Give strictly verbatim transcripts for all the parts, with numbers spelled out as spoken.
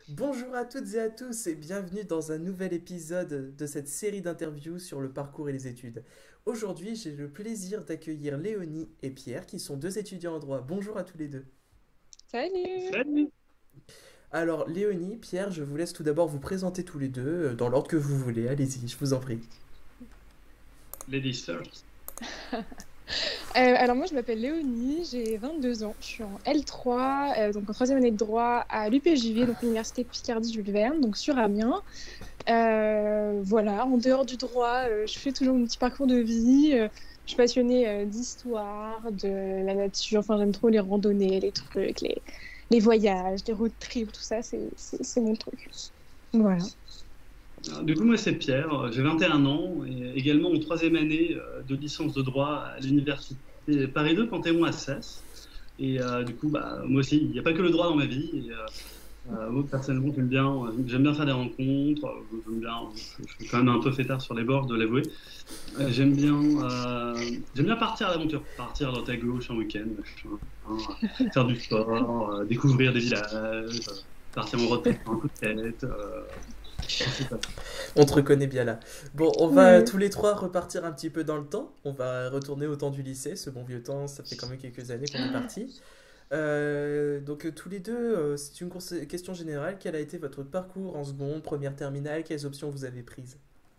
Bonjour à toutes et à tous et bienvenue dans un nouvel épisode de cette série d'interviews sur le parcours et les études. Aujourd'hui, j'ai le plaisir d'accueillir Léonie et Pierre qui sont deux étudiants en droit. Bonjour à tous les deux. Salut! Salut. Alors, Léonie, Pierre, je vous laisse tout d'abord vous présenter tous les deux euh, dans l'ordre que vous voulez. Allez-y, je vous en prie. Ladies first. Euh, alors moi je m'appelle Léonie, j'ai vingt-deux ans, je suis en L trois, euh, donc en troisième année de droit à l'U P J V, donc l'université Picardie-Jules Verne, donc sur Amiens. Euh, voilà, en dehors du droit, euh, je fais toujours mon petit parcours de vie. Euh, je suis passionnée euh, d'histoire, de la nature, enfin j'aime trop les randonnées, les trucs, les, les voyages, les road trips, tout ça, c'est c'est- c'est mon truc. Voilà. Alors, Du coup, moi, c'est Pierre. euh, J'ai vingt et un ans et également en troisième année euh, de licence de droit à l'université Paris deux Panthéon-Assas. Et euh, du coup, bah, moi aussi, il n'y a pas que le droit dans ma vie. Et, euh, euh, moi, personnellement, j'aime bien, euh, j'aime bien faire des rencontres. euh, J'aime bien, je, je suis quand même un peu fêtard sur les bords, de l'avouer. Euh, j'aime bien, euh, j'aime bien partir à l'aventure, partir à droite à gauche en week-end, machin, hein, faire du sport, euh, découvrir des villages, euh, partir en road trip, un coup de tête. Euh, c'est ça. On te reconnaît bien là. Bon, on va Ouais. tous les trois repartir un petit peu dans le temps. On va retourner au temps du lycée, ce bon vieux temps, ça fait quand même quelques années qu'on est parti. Euh, donc euh, tous les deux, euh, c'est une course- question générale. Quel a été votre parcours en seconde, première terminale? Quelles options vous avez prises?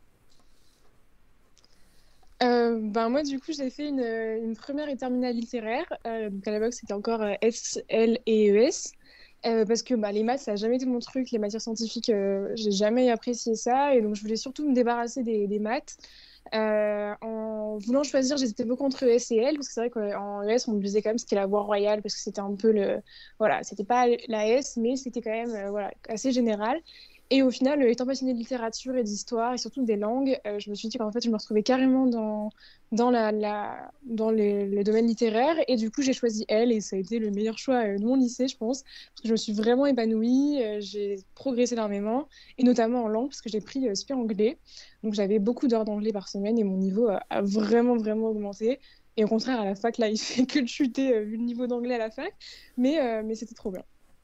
Euh, ben moi, du coup, j'ai fait une, une première et terminale littéraire. Euh, donc à l'époque, c'était encore euh, S, L et E S. Euh, parce que bah, les maths, ça n'a jamais été mon truc. Les matières scientifiques, euh, j'ai jamais apprécié ça. Et donc, je voulais surtout me débarrasser des, des maths. Euh, en voulant choisir, j'hésitais beaucoup entre E S et L. Parce que c'est vrai qu'en E S, on me disait quand même que c'était la voie royale. Parce que c'était un peu le. Voilà, c'était pas la S, mais c'était quand même euh, voilà, assez général. Et au final, euh, étant passionnée de littérature et d'histoire et surtout des langues, euh, je me suis dit qu'en fait, je me retrouvais carrément dans, dans, la, la, dans les, les domaines littéraires. Et du coup, j'ai choisi elle et ça a été le meilleur choix euh, de mon lycée, je pense. Parce que je me suis vraiment épanouie, euh, j'ai progressé énormément, et notamment en langue, parce que j'ai pris euh, super anglais. Donc j'avais beaucoup d'heures d'anglais par semaine et mon niveau euh, a vraiment, vraiment augmenté. Et au contraire, à la fac, là, il fait que de chuter euh, vu le niveau d'anglais à la fac. Mais, euh, mais c'était trop bien.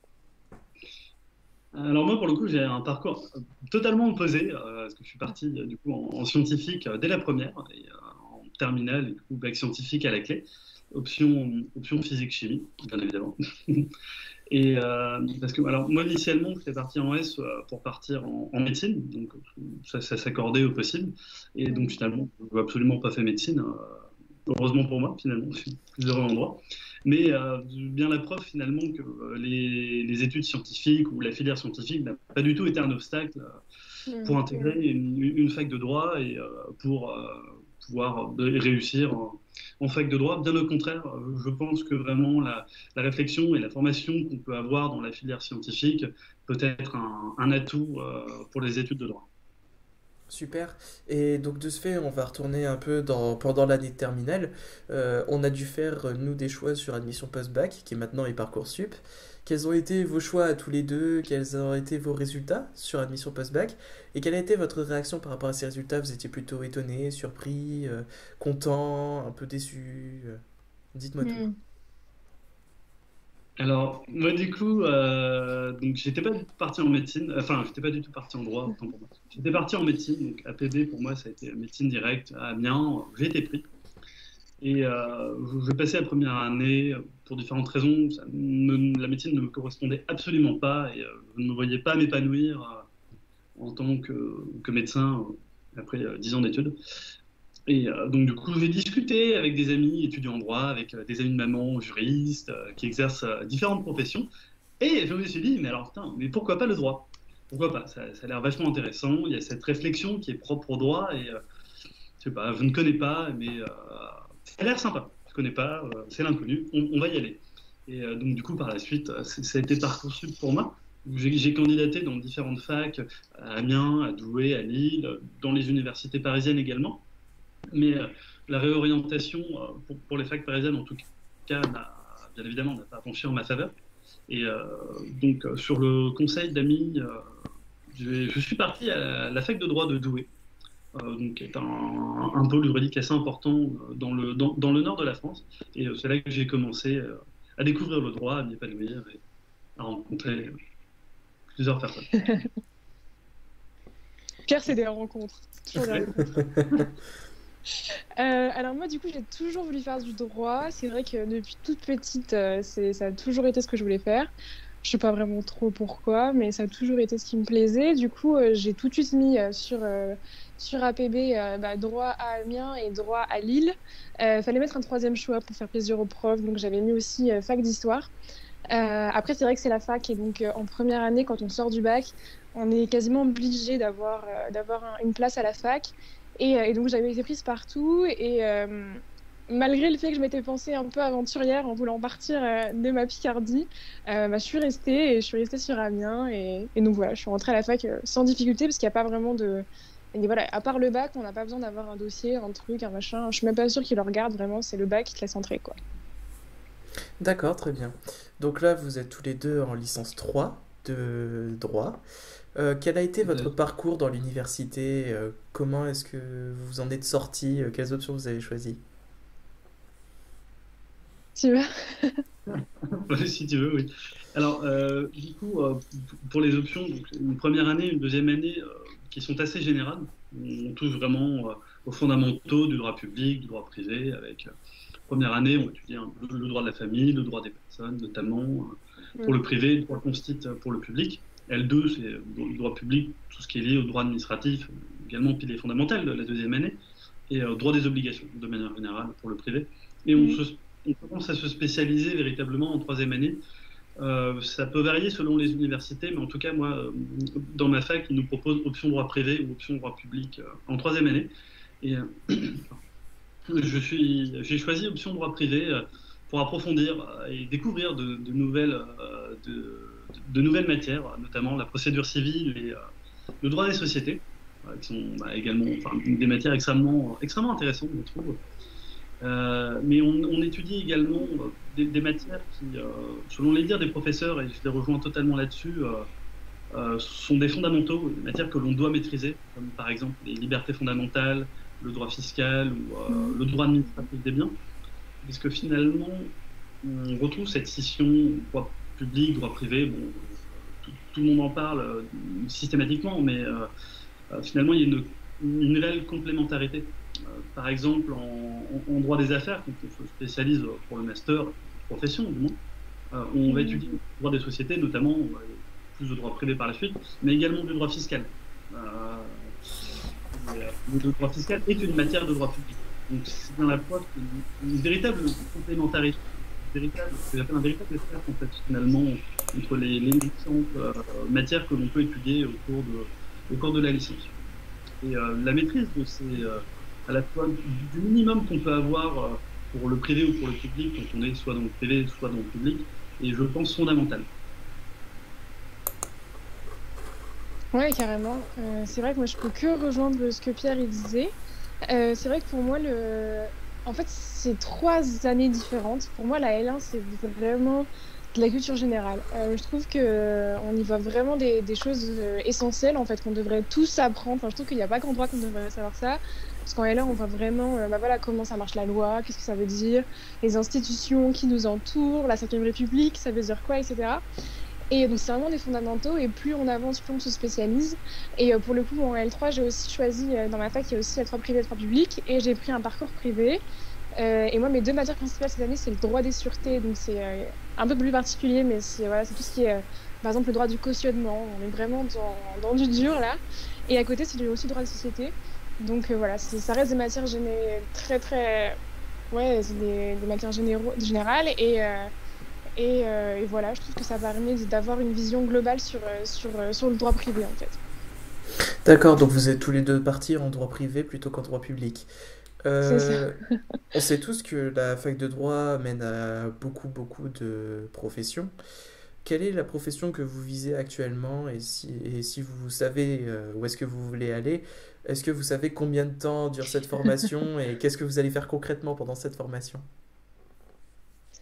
Alors moi, pour le coup, j'ai un parcours totalement opposé, euh, parce que je suis parti euh, du coup en, en scientifique euh, dès la première, et euh, en terminale, et du coup, bac scientifique à la clé, option, option physique-chimie, bien évidemment. Et euh, parce que, alors moi, initialement, j'étais parti en S euh, pour partir en, en médecine, donc ça, ça s'accordait au possible. Et donc Mm. finalement, je n'ai absolument pas fait médecine. euh, Heureusement pour moi, finalement, je suis plus heureux en droit. Mais euh, bien la preuve, finalement, que euh, les, les études scientifiques ou la filière scientifique n'a pas du tout été un obstacle euh, pour Mm. intégrer une, une fac de droit et euh, pour euh, pouvoir euh, réussir en, en fac de droit. Bien au contraire, euh, je pense que vraiment la, la réflexion et la formation qu'on peut avoir dans la filière scientifique peut être un, un atout euh, pour les études de droit. Super. Et donc de ce fait, on va retourner un peu dans, pendant l'année de terminale. Euh, on a dû faire, euh, nous, des choix sur admission post-bac, qui maintenant est Parcoursup. Quels ont été vos choix à tous les deux? Quels ont été vos résultats sur admission post-bac? Et quelle a été votre réaction par rapport à ces résultats? Vous étiez plutôt étonné, surpris, euh, content, un peu déçu? euh, Dites-moi tout. Mm. Alors, moi, du coup, euh, donc, j'étais pas parti en médecine, enfin, j'étais pas du tout parti en droit, autant pour moi. J'étais parti en médecine, donc A P B, pour moi, ça a été médecine directe à Amiens, j'ai été pris. Et euh, je passais la première année pour différentes raisons. Ça me- la médecine ne me correspondait absolument pas et euh, je ne me voyais pas m'épanouir euh, en tant que, que médecin euh, après euh, dix ans d'études. Et euh, donc, du coup, j'ai discuté avec des amis étudiants en droit, avec euh, des amis de maman juristes euh, qui exercent euh, différentes professions. Et je me suis dit, mais alors, putain, mais pourquoi pas le droit? Pourquoi pas? Ça, ça a l'air vachement intéressant. Il y a cette réflexion qui est propre au droit et euh, je sais pas, je ne connais pas, mais euh, ça a l'air sympa. Je ne connais pas, euh, c'est l'inconnu, on, on va y aller. Et euh, donc, du coup, par la suite, euh, ça a été Parcoursup pour moi. J'ai j'ai candidaté dans différentes facs, à Amiens, à Douai, à Lille, dans les universités parisiennes également. Mais euh, la réorientation euh, pour, pour les facs parisiennes, en tout cas, n'a- bien évidemment, n'a pas penché en ma faveur. Et euh, donc, euh, sur le conseil d'amis, euh, je, je suis parti à la, la fac de droit de Douai, euh, donc, qui est un, un pôle juridique assez important euh, dans le, dans, dans le nord de la France. Et euh, c'est là que j'ai commencé euh, à découvrir le droit, à m'y épanouir et à rencontrer plusieurs personnes. Pierre, c'est des rencontres. C'est toujours des rencontres. Euh, alors moi, du coup, j'ai toujours voulu faire du droit. C'est vrai que depuis toute petite, euh, c'est, ça a toujours été ce que je voulais faire. Je sais pas vraiment trop pourquoi, mais ça a toujours été ce qui me plaisait. Du coup, euh, j'ai tout de suite mis euh, sur, euh, sur A P B euh, bah, droit à Amiens et droit à Lille. Euh, fallait mettre un troisième choix pour faire plaisir aux profs, donc j'avais mis aussi euh, fac d'histoire. Euh, après, c'est vrai que c'est la fac, et donc euh, en première année, quand on sort du bac, on est quasiment obligé d'avoir euh, d'avoir un- une place à la fac. Et, euh, et donc, j'avais été prise partout. Et euh, malgré le fait que je m'étais pensée un peu aventurière en voulant partir euh, de ma Picardie, euh, bah, je suis restée et je suis restée sur Amiens. Et, et donc, voilà, je suis rentrée à la fac euh, sans difficulté parce qu'il n'y a pas vraiment de. Et voilà, à part le bac, on n'a pas besoin d'avoir un dossier, un truc, un machin. Je suis même pas sûre qu'ils le regardent vraiment, c'est le bac qui te laisse entrer, quoi. D'accord, très bien. Donc là, vous êtes tous les deux en licence trois de droit. Euh, quel a été votre parcours dans l'université? Euh, comment est-ce que vous en êtes sorti? Euh, Quelles options vous avez choisies? Tu vois? Ouais, si tu veux, oui. Alors, euh, du coup, euh, pour les options, donc, une première année, une deuxième année, euh, qui sont assez générales. On touche vraiment euh, aux fondamentaux du droit public, du droit privé. Avec euh, première année, on étudie hein, le, le droit de la famille, le droit des personnes, notamment euh, pour Mm. le privé, le droit constate pour le public. L deux, c'est le droit public, tout ce qui est lié au droit administratif, également pilier fondamental de la deuxième année, et euh, droit des obligations, de manière générale, pour le privé. Et on, Mm. se, on commence à se spécialiser véritablement en troisième année. Euh, ça peut varier selon les universités, mais en tout cas, moi, euh, dans ma fac, ils nous proposent option droit privé ou option droit public euh, en troisième année. Et euh, je suis, j'ai choisi option droit privé euh, pour approfondir euh, et découvrir de, de nouvelles, euh, de, de nouvelles matières, notamment la procédure civile et euh, le droit des sociétés, euh, qui sont bah, également enfin, des matières extrêmement, extrêmement intéressantes, je trouve. Euh, mais on, on étudie également euh, des, des matières qui, euh, selon les dires des professeurs, et je les rejoins totalement là-dessus, euh, euh, sont des fondamentaux, des matières que l'on doit maîtriser, comme par exemple les libertés fondamentales, le droit fiscal ou euh, Mm. le droit administratif des biens, puisque finalement, on retrouve cette scission droit public, droit privé. Bon, tout, tout le monde en parle euh, systématiquement, mais euh, euh, finalement, il y a une, une réelle complémentarité. Euh, par exemple, en, en- en droit des affaires, quand on se spécialise pour le master, profession du moins, euh, on va Mm. étudier le droit des sociétés, notamment euh, plus de droit privé par la suite, mais également du droit fiscal. Euh, et, euh, le droit fiscal est une matière de droit public. Donc c'est dans la poste une, une véritable complémentarité, une véritable, ce que j'appelle un véritable espace en fait, finalement, entre les, les différentes euh, matières que l'on peut étudier au cours de, au cours de la licence. Et euh, la maîtrise de ces, euh, à la fois du, du minimum qu'on peut avoir euh, pour le privé ou pour le public, quand on est soit dans le privé, soit dans le public, est, je pense, fondamentale. Ouais, carrément. Euh, c'est vrai que moi, je peux que rejoindre ce que Pierre il disait. Euh, c'est vrai que pour moi, le... en fait, c'est trois années différentes. Pour moi, la L un, c'est vraiment de la culture générale. Euh, je trouve que euh, on y voit vraiment des, des choses euh, essentielles, en fait, qu'on devrait tous apprendre. Enfin, je trouve qu'il n'y a pas qu'en droit qu'on devrait savoir ça. Parce qu'en L un, on voit vraiment euh, bah voilà, comment ça marche la loi, qu'est-ce que ça veut dire, les institutions qui nous entourent, la cinquième République, ça veut dire quoi, et cetera. Et donc, c'est vraiment des fondamentaux. Et plus on avance, plus on se spécialise. Et euh, pour le coup, en L trois, j'ai aussi choisi, euh, dans ma fac, il y a aussi L trois privé et L trois public. Et j'ai pris un parcours privé. Euh, et moi, mes deux matières principales cette année, c'est le droit des sûretés. Donc, c'est euh, un peu plus particulier, mais c'est voilà, c'est tout ce qui est, euh, par exemple, le droit du cautionnement. On est vraiment dans, dans du dur, là. Et à côté, c'est aussi le droit des sociétés. Donc, euh, voilà, c'est- ça reste des matières géné- très, très. Ouais, c'est des, des matières généraux, générales. Et. euh, et, euh, et voilà, je trouve que ça permet d'avoir une vision globale sur, euh, sur, euh, sur le droit privé, en fait. D'accord, donc vous êtes tous les deux partis en droit privé plutôt qu'en droit public. C'est ça. Euh, on sait tous que la fac de droit mène à beaucoup, beaucoup de professions. Quelle est la profession que vous visez actuellement et si, et si vous savez euh, où est-ce que vous voulez aller, est-ce que vous savez combien de temps dure cette formation et qu'est-ce que vous allez faire concrètement pendant cette formation?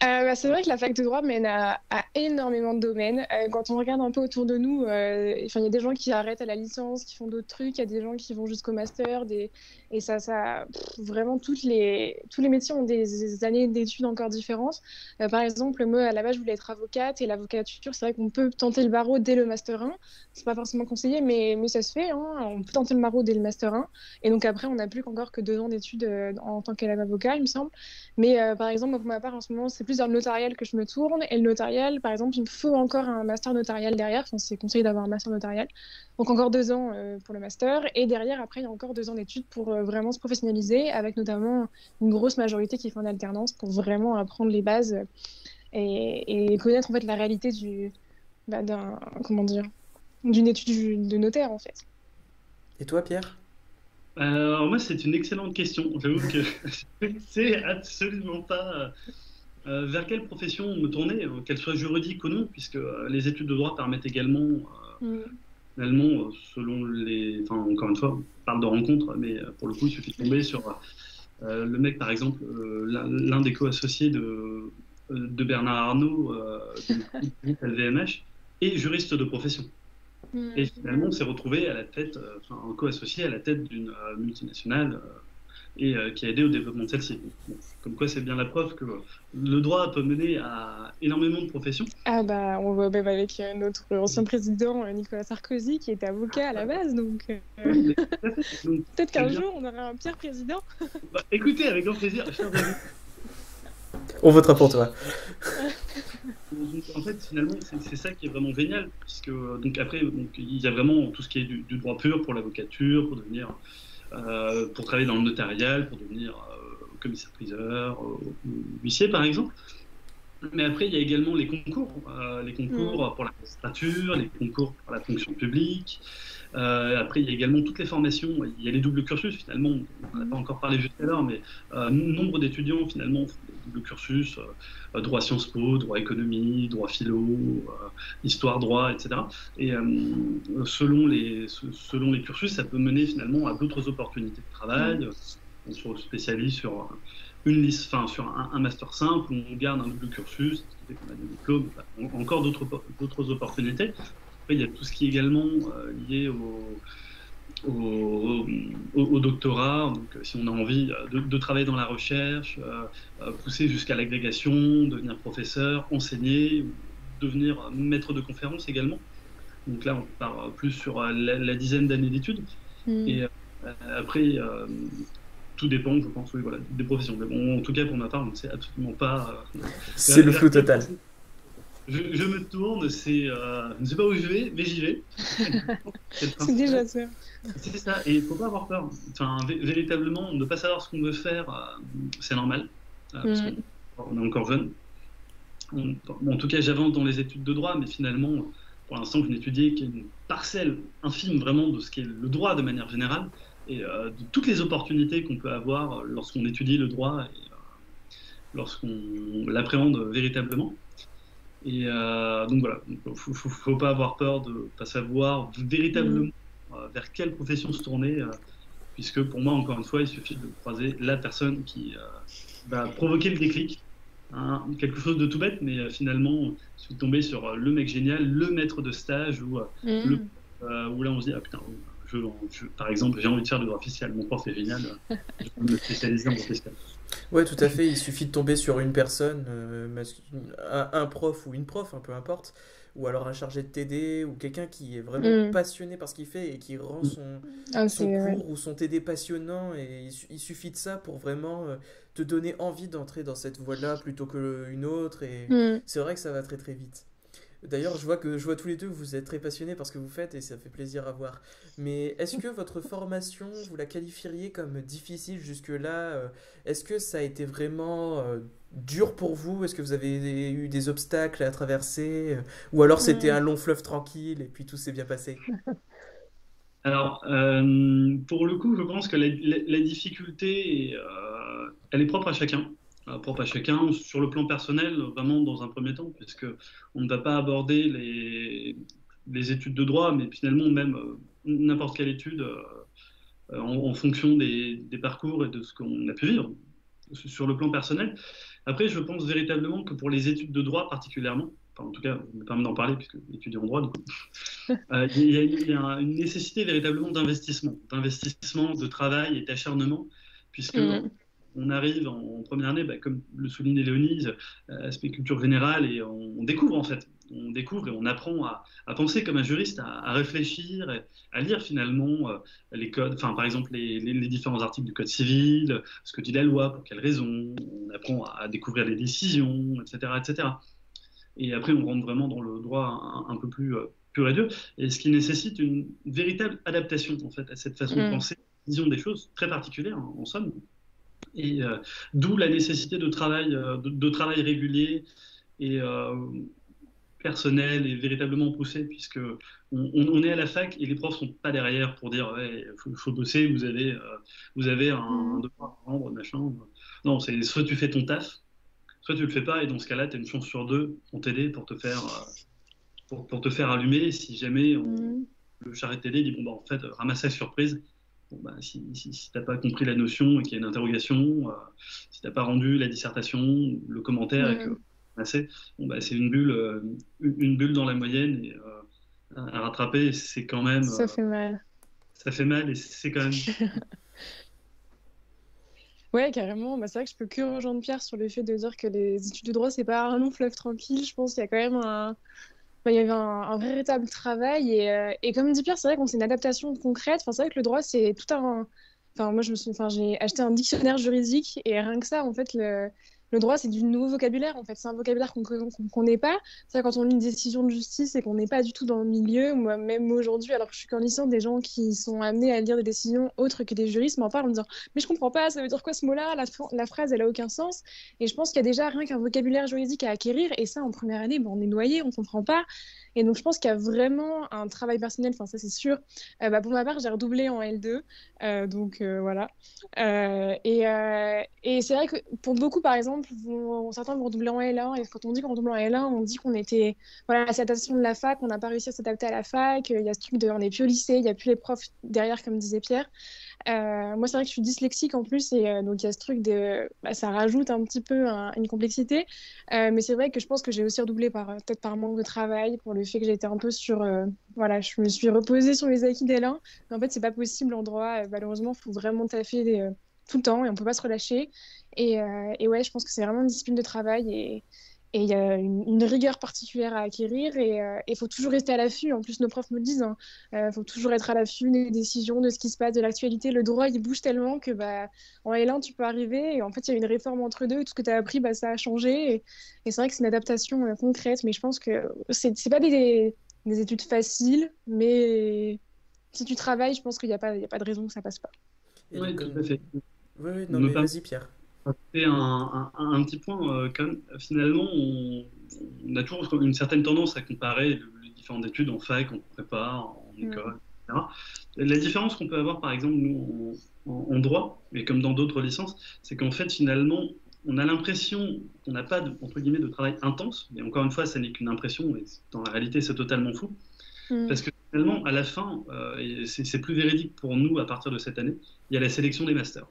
Euh, bah, c'est vrai que la fac de droit mène à, à énormément de domaines. Euh, quand on regarde un peu autour de nous, euh, enfin, il y a des gens qui arrêtent à la licence, qui font d'autres trucs, il y a des gens qui vont jusqu'au master, des... et ça, ça pff, vraiment, toutes les... tous les métiers ont des, des années d'études encore différentes. Euh, par exemple, moi, à la base, je voulais être avocate, et l'avocature, c'est vrai qu'on peut tenter le barreau dès le master un. C'est pas forcément conseillé, mais, mais ça se fait, hein. On peut tenter le barreau dès le master un. Et donc après, on n'a plus qu'encore que deux ans d'études euh, en tant qu'élève avocat, il me semble. Mais euh, par exemple, moi, pour ma part, en ce moment, c'est plus dans le notarial que je me tourne. Et le notarial, par exemple, il me faut encore un master notarial derrière. Enfin, c'est conseillé d'avoir un master notarial. Donc encore deux ans euh, pour le master. Et derrière, après, il y a encore deux ans d'études pour euh, vraiment se professionnaliser, avec notamment une grosse majorité qui fait en alternance pour vraiment apprendre les bases euh, et, et connaître en fait la réalité du, bah, d'un, comment dire, d'une étude de notaire en fait. Et toi, Pierre? Alors moi, c'est une excellente question. J'avoue que je ne sais absolument pas euh, vers quelle profession me tourner, euh, qu'elle soit juridique ou non, puisque euh, les études de droit permettent également, euh, Mm. finalement, euh, selon les... Enfin, encore une fois, on parle de rencontres, mais euh, pour le coup, il suffit de tomber sur euh, le mec, par exemple, euh, l'un l'un des co-associés de, de Bernard Arnault, euh, du groupe L V M H, et juriste de profession. Et Mm. finalement, on s'est retrouvé à la tête, euh, enfin, un co-associé à la tête d'une euh, multinationale euh, et euh, qui a aidé au développement de celle-ci. Bon, comme quoi, c'est bien la preuve que le droit peut mener à énormément de professions. Ah bah on voit même avec euh, notre ancien président euh, Nicolas Sarkozy qui était avocat à la base, donc euh, Oui, mais tout à fait. Donc, peut-être c'est qu'un bien. jour on aura un Pierre président. Bah, écoutez, avec grand plaisir, chers amis. On votera pour toi. Donc, en fait, finalement, c'est c'est ça qui est vraiment génial, puisque donc après, donc, il y a vraiment tout ce qui est du, du droit pur pour l'avocature, pour devenir, euh, pour travailler dans le notarial, pour devenir euh, commissaire-priseur, euh, ou huissier par exemple. Mais après, il y a également les concours, euh, les Mm. concours pour la magistrature, les concours pour la fonction publique. Euh, après, il y a également toutes les formations. Il y a les doubles cursus, finalement. On n'a pas Mm. encore parlé jusqu'alors, mais euh, nombre d'étudiants, finalement, font des doubles cursus. Euh, droit Sciences Po, droit économie, droit philo, euh, histoire, droit, et cetera. Et euh, selon les, selon les cursus, ça peut mener finalement à d'autres opportunités de Mm. travail. On se spécialise sur une liste, enfin, sur un, un master simple où on garde un double cursus, ce qui fait qu'on a des diplômes, enfin, encore d'autres d'autres opportunités. Après, il y a tout ce qui est également euh, lié au, au, au, au doctorat. Donc, euh, si on a envie euh, de, de travailler dans la recherche, euh, euh, pousser jusqu'à l'agrégation, devenir professeur, enseigner, ou devenir maître de conférence également. Donc là, on part plus sur euh, la, la dizaine d'années d'études. Mm. Et euh, après, euh, tout dépend, je pense, oui, voilà, des professions. Mais bon, en tout cas, pour ma part, je ne sais absolument pas euh, C'est vers, le vers flou quelle total. profession je, je me tourne. C'est, euh, je ne sais pas où je vais, mais j'y vais. C'est le C'est principal. déjà ça. C'est ça, et il ne faut pas avoir peur. Enfin, vé- véritablement, ne pas savoir ce qu'on veut faire, euh, c'est normal, euh, parce qu'on Mm. on est encore jeune. On- bon, en tout cas, j'avance dans les études de droit, mais finalement, pour l'instant, je n'étudie qu'une parcelle infime vraiment de ce qu'est le droit de manière générale, et euh, de toutes les opportunités qu'on peut avoir lorsqu'on étudie le droit et euh, lorsqu'on l'appréhende véritablement. Et euh, donc voilà, il ne faut, faut- faut pas avoir peur de ne pas savoir Mm. véritablement euh, vers quelle profession se tourner, euh, puisque pour moi, encore une fois, il suffit de croiser la personne qui euh, va provoquer le déclic. Hein, quelque chose de tout bête, mais euh, finalement, je suis tombé sur euh, le mec génial, le maître de stage, où, euh, le, Mm. euh, où là on se dit, ah putain, je, je- par exemple, j'ai envie de faire du droit fiscal, mon prof est génial, euh, je vais me spécialiser en droit fiscal. Ouais, tout à fait. Il suffit de tomber sur une personne, euh, mas- un, un prof ou une prof, hein, peu importe, ou alors un chargé de T D, ou quelqu'un qui est vraiment Mm. passionné par ce qu'il fait et qui rend son, Ah, son c'est ouais. cours ou son T D passionnant. Et il, su- il suffit de ça pour vraiment euh, te donner envie d'entrer dans cette voie-là plutôt qu'une autre. Et Mm. c'est vrai que ça va très très vite. D'ailleurs, je vois que je vois tous les deux que vous êtes très passionnés par ce que vous faites et ça fait plaisir à voir. Mais est-ce que votre formation, vous la qualifieriez comme difficile jusque-là? euh, Est-ce que ça a été vraiment euh, dur pour vous? Est-ce que vous avez eu des obstacles à traverser? euh, Ou alors c'était un Mm. long fleuve tranquille et puis tout s'est bien passé? Alors, euh, pour le coup, je pense que la, la- la difficulté, est, euh, elle est propre à chacun. Euh, propre à chacun sur le plan personnel, vraiment dans un premier temps, puisque on ne va pas aborder les, les études de droit, mais finalement même euh, n'importe quelle étude euh, en, en fonction des, des parcours et de ce qu'on a pu vivre. sur le plan personnel. Après, je pense véritablement que pour les études de droit particulièrement, enfin, en tout cas, je me permets d'en parler puisque étudiant en droit, du coup, euh, il y a, il y a une nécessité véritablement d'investissement, d'investissement, de travail et d'acharnement, puisque Mm. on arrive en, en première année, bah, comme le soulignait Léonie, euh, aspect culture générale, et on, on découvre en fait, on découvre et on apprend à, à penser comme un juriste, à, à réfléchir, et à lire finalement euh, les codes, enfin par exemple les, les, les différents articles du code civil, ce que dit la loi, pour quelles raisons, on apprend à, à découvrir les décisions, et cetera, et cetera. Et après, on rentre vraiment dans le droit un, un peu plus euh, pur et dur, et ce qui nécessite une véritable adaptation en fait à cette façon de Mm. penser, vision des choses très particulière en, en somme. Et euh, d'où la nécessité de travail, euh, de, de travail régulier et euh, personnel et véritablement poussé, puisque on, on est à la fac et les profs sont pas derrière pour dire ouais, faut, faut bosser, vous avez, euh, vous avez un, un Mm. devoir à rendre, machin. Non, c'est soit tu fais ton taf, soit tu le fais pas, et dans ce cas-là, tu as une chance sur deux pour t'aider, pour te faire, euh, pour, pour te faire allumer. Si jamais on, Mm. le charrette télé dit bon bah en fait ramassage surprise. Bon, bah, si si, si tu n'as pas compris la notion et qu'il y a une interrogation, euh, si tu n'as pas rendu la dissertation, le commentaire et que Mm. ramassé, bon, bah, c'est une bulle, euh, une une bulle dans la moyenne et euh, à à rattraper, c'est quand même, Ça euh, fait mal. ça fait mal et c'est quand même. Ouais, carrément. Bah, c'est vrai que je peux que rejoindre Pierre sur le fait de dire que les études de droit, c'est pas un long fleuve tranquille. Je pense qu'il y a quand même un, enfin, il y avait un, un véritable travail. Et, euh, et comme dit Pierre, c'est vrai qu'on c'est une adaptation concrète. Enfin, c'est vrai que le droit, c'est tout un. Enfin, moi, je me suis... enfin, j'ai acheté un dictionnaire juridique et rien que ça, en fait, le, le droit, c'est du nouveau vocabulaire. En fait, c'est un vocabulaire qu'on qu'on qu'on connaît pas. C'est vrai, quand on lit une décision de justice et qu'on n'est pas du tout dans le milieu, moi, même aujourd'hui, alors que je suis qu'en licence, des gens qui sont amenés à lire des décisions autres que des juristes m'en parlent en me disant mais je comprends pas, ça veut dire quoi ce mot-là? La, la phrase, elle a aucun sens. Et je pense qu'il y a déjà rien qu'un vocabulaire juridique à acquérir. Et ça, en première année, ben, on est noyé, on comprend pas. Et donc, je pense qu'il y a vraiment un travail personnel, enfin, ça, c'est sûr. Euh, bah, pour ma part, j'ai redoublé en L deux. Euh, donc, euh, voilà. Euh, et euh, et c'est vrai que pour beaucoup, par exemple, vont, certains vont redoubler en L un. Et quand on dit qu'on redouble en L un, on dit qu'on était. Voilà, cette adaptation de la fac, on n'a pas réussi à s'adapter à la fac. Il y a ce truc de. On n'est plus au lycée, il n'y a plus les profs derrière, comme disait Pierre. Euh, moi, c'est vrai que je suis dyslexique en plus, et euh, donc il y a ce truc de. Bah, ça rajoute un petit peu un- une complexité. Euh, mais c'est vrai que je pense que j'ai aussi redoublé par, euh, peut-être par manque de travail, pour le fait que j'étais un peu sur. Euh, voilà, je me suis reposée sur les acquis d'L un. Mais en fait, c'est pas possible en droit. Euh, malheureusement, il faut vraiment taffer des, euh, tout le temps et on peut pas se relâcher. Et, euh, et ouais, je pense que c'est vraiment une discipline de travail. Et. Et il y a une, une rigueur particulière à acquérir et il faut toujours rester à l'affût. En plus, nos profs me le disent, hein. Euh, faut toujours être à l'affût des décisions, de ce qui se passe, de l'actualité. Le droit, il bouge tellement que bah, en L un, tu peux arriver et en fait, il y a une réforme entre deux et tout ce que tu as appris, bah, ça a changé. Et, et c'est vrai que c'est une adaptation euh, concrète, mais je pense que c'est c'est pas des, des études faciles, mais si tu travailles, je pense qu'il n'y a pas, il y a pas de raison que ça passe pas. Et donc, Oui, tout comme. à fait. Oui, oui, non, Me mais permet vas-y, Pierre. de un, un, un petit point, euh, quand même, finalement, on, on a toujours une certaine tendance à comparer le- les différentes études en fac, en prépa, en Mm. école, et cetera. La différence qu'on peut avoir, par exemple, nous, en, en- en droit, et comme dans d'autres licences, c'est qu'en fait, finalement, on a l'impression qu'on n'a pas, de, entre guillemets, de travail intense, mais encore une fois, ça n'est qu'une impression, et dans la réalité, c'est totalement faux, Mm. parce que finalement, à la fin, euh, et c'est c'est plus véridique pour nous à partir de cette année, il y a la sélection des masters.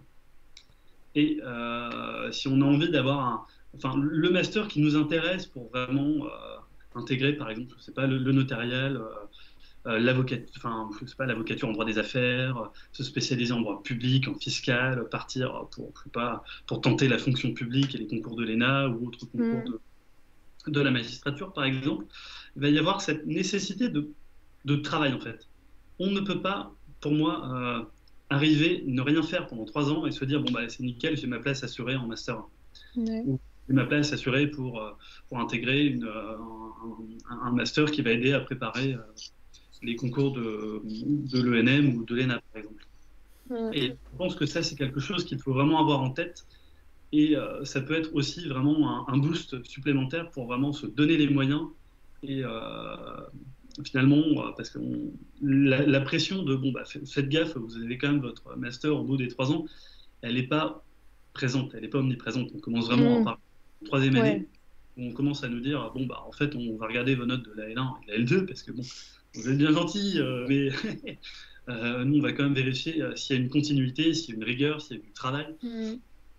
Et euh, si on a envie d'avoir un, enfin, le master qui nous intéresse pour vraiment euh, intégrer, par exemple, je sais pas, le, le notarial, euh, euh, l'avocat, enfin, je sais pas, l'avocature en droit des affaires, euh, se spécialiser en droit public, en fiscal, partir pour, je sais pas, pour tenter la fonction publique et les concours de l'E N A ou autres concours Mm. de, de la magistrature, par exemple, il va y avoir cette nécessité de, de travail, en fait. On ne peut pas, pour moi, euh, arriver, ne rien faire pendant trois ans et se dire, bon, bah, c'est nickel, j'ai ma place assurée en master un. Ouais. Ou j'ai ma place assurée pour, euh, pour intégrer une, euh, un, un- un master qui va aider à préparer euh, les concours de, de l'E N M ou de l'E N A, par exemple. Mm. Et je pense que ça, c'est quelque chose qu'il faut vraiment avoir en tête. Et euh, ça peut être aussi vraiment un, un boost supplémentaire pour vraiment se donner les moyens. Et euh, finalement, euh, parce que on- la, la pression de, bon, bah, fa- faites gaffe, vous avez quand même votre master au bout des trois ans, elle n'est pas présente, elle n'est pas omniprésente. On commence vraiment Mm. par la troisième Ouais. année, où on commence à nous dire, bon, bah, en fait, on va regarder vos notes de la L un et de la L deux, parce que bon, vous êtes bien gentils, euh, mais euh, nous, on va quand même vérifier euh, s'il y a une continuité, s'il y a une rigueur, s'il y a du travail. Mm.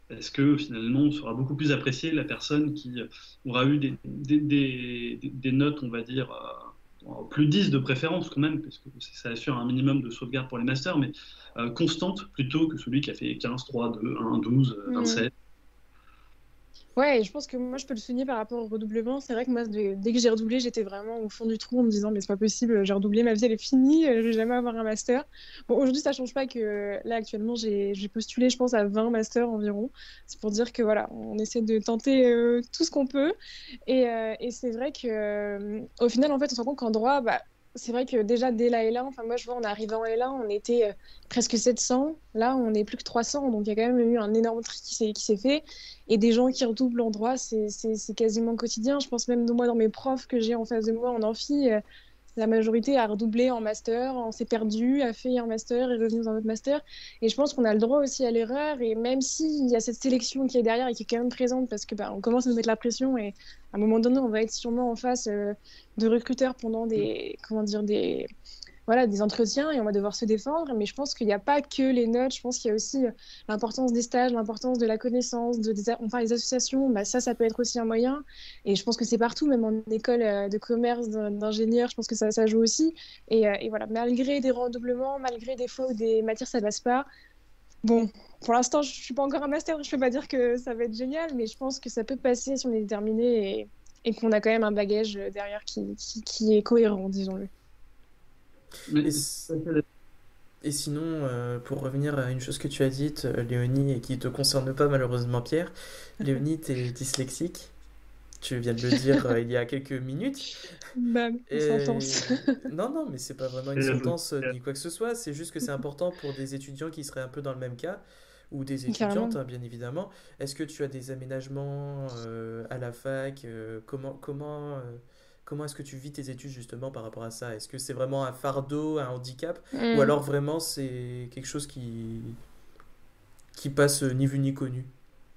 parce que finalement, on sera beaucoup plus apprécié la personne qui aura eu des, des, des, des notes, on va dire, euh, plus dix de préférence quand même, parce que ça assure un minimum de sauvegarde pour les masters, mais euh, constante plutôt que celui qui a fait quinze, trois, deux, un, douze, vingt-sept. Ouais, et je pense que moi, je peux le souligner par rapport au redoublement. C'est vrai que moi, de- dès que j'ai redoublé, j'étais vraiment au fond du trou en me disant, mais c'est pas possible, j'ai redoublé, ma vie, elle est finie, euh, je vais jamais avoir un master. Bon, aujourd'hui, ça change pas que euh, là, actuellement, j'ai j'ai postulé, je pense, à vingt masters environ. C'est pour dire que voilà, on essaie de tenter euh, tout ce qu'on peut. Et, euh, et c'est vrai que, euh, au final, en fait, on se rend compte qu'en droit, bah, c'est vrai que déjà, dès la L un, enfin, moi, je vois, on est arrivé en L un, on était euh, presque sept cents. Là, on est plus que trois cents. Donc, il y a quand même eu un énorme tri qui s'est qui s'est fait. Et des gens qui redoublent en droit, c'est c'est- c'est quasiment quotidien. Je pense même de moi, dans mes profs que j'ai en face de moi en amphi, euh, la majorité a redoublé en master, on s'est perdu, a fait un master et est revenu dans un autre master. Et je pense qu'on a le droit aussi à l'erreur. Et même s'il y a cette sélection qui est derrière et qui est quand même présente, parce que bah, on commence à nous mettre la pression et à un moment donné, on va être sûrement en face euh, de recruteurs pendant des, comment dire, des, voilà, des entretiens et on va devoir se défendre. Mais je pense qu'il n'y a pas que les notes. Je pense qu'il y a aussi euh, l'importance des stages, l'importance de la connaissance, de, des, on parle des associations. Bah, ça, ça peut être aussi un moyen. Et je pense que c'est partout, même en école euh, de commerce, d'ingénieur, je pense que ça, ça joue aussi. Et, euh, et voilà, malgré des redoublements, malgré des fois où des matières, ça passe pas. Bon, pour l'instant, je suis pas encore un master, je peux pas dire que ça va être génial, mais je pense que ça peut passer si on est déterminé et, et qu'on a quand même un bagage derrière qui, qui, qui est cohérent, disons-le. Mais Et, s- et sinon, euh, pour revenir à une chose que tu as dite, euh, Léonie, et qui te concerne pas malheureusement, Pierre, Léonie, t'es dyslexique. Tu viens de le dire euh, il y a quelques minutes. Bam, une Et... sentence. Non, non, mais c'est pas vraiment une sentence euh, ni quoi que ce soit. C'est juste que c'est important pour des étudiants qui seraient un peu dans le même cas, ou des étudiantes, Carrément. hein, bien évidemment. Est-ce que tu as des aménagements euh, à la fac? euh, Comment, comment, euh, comment est-ce que tu vis tes études justement par rapport à ça? Est-ce que c'est vraiment un fardeau, un handicap, ou Mm. alors vraiment c'est quelque chose qui, qui passe euh, ni vu ni connu?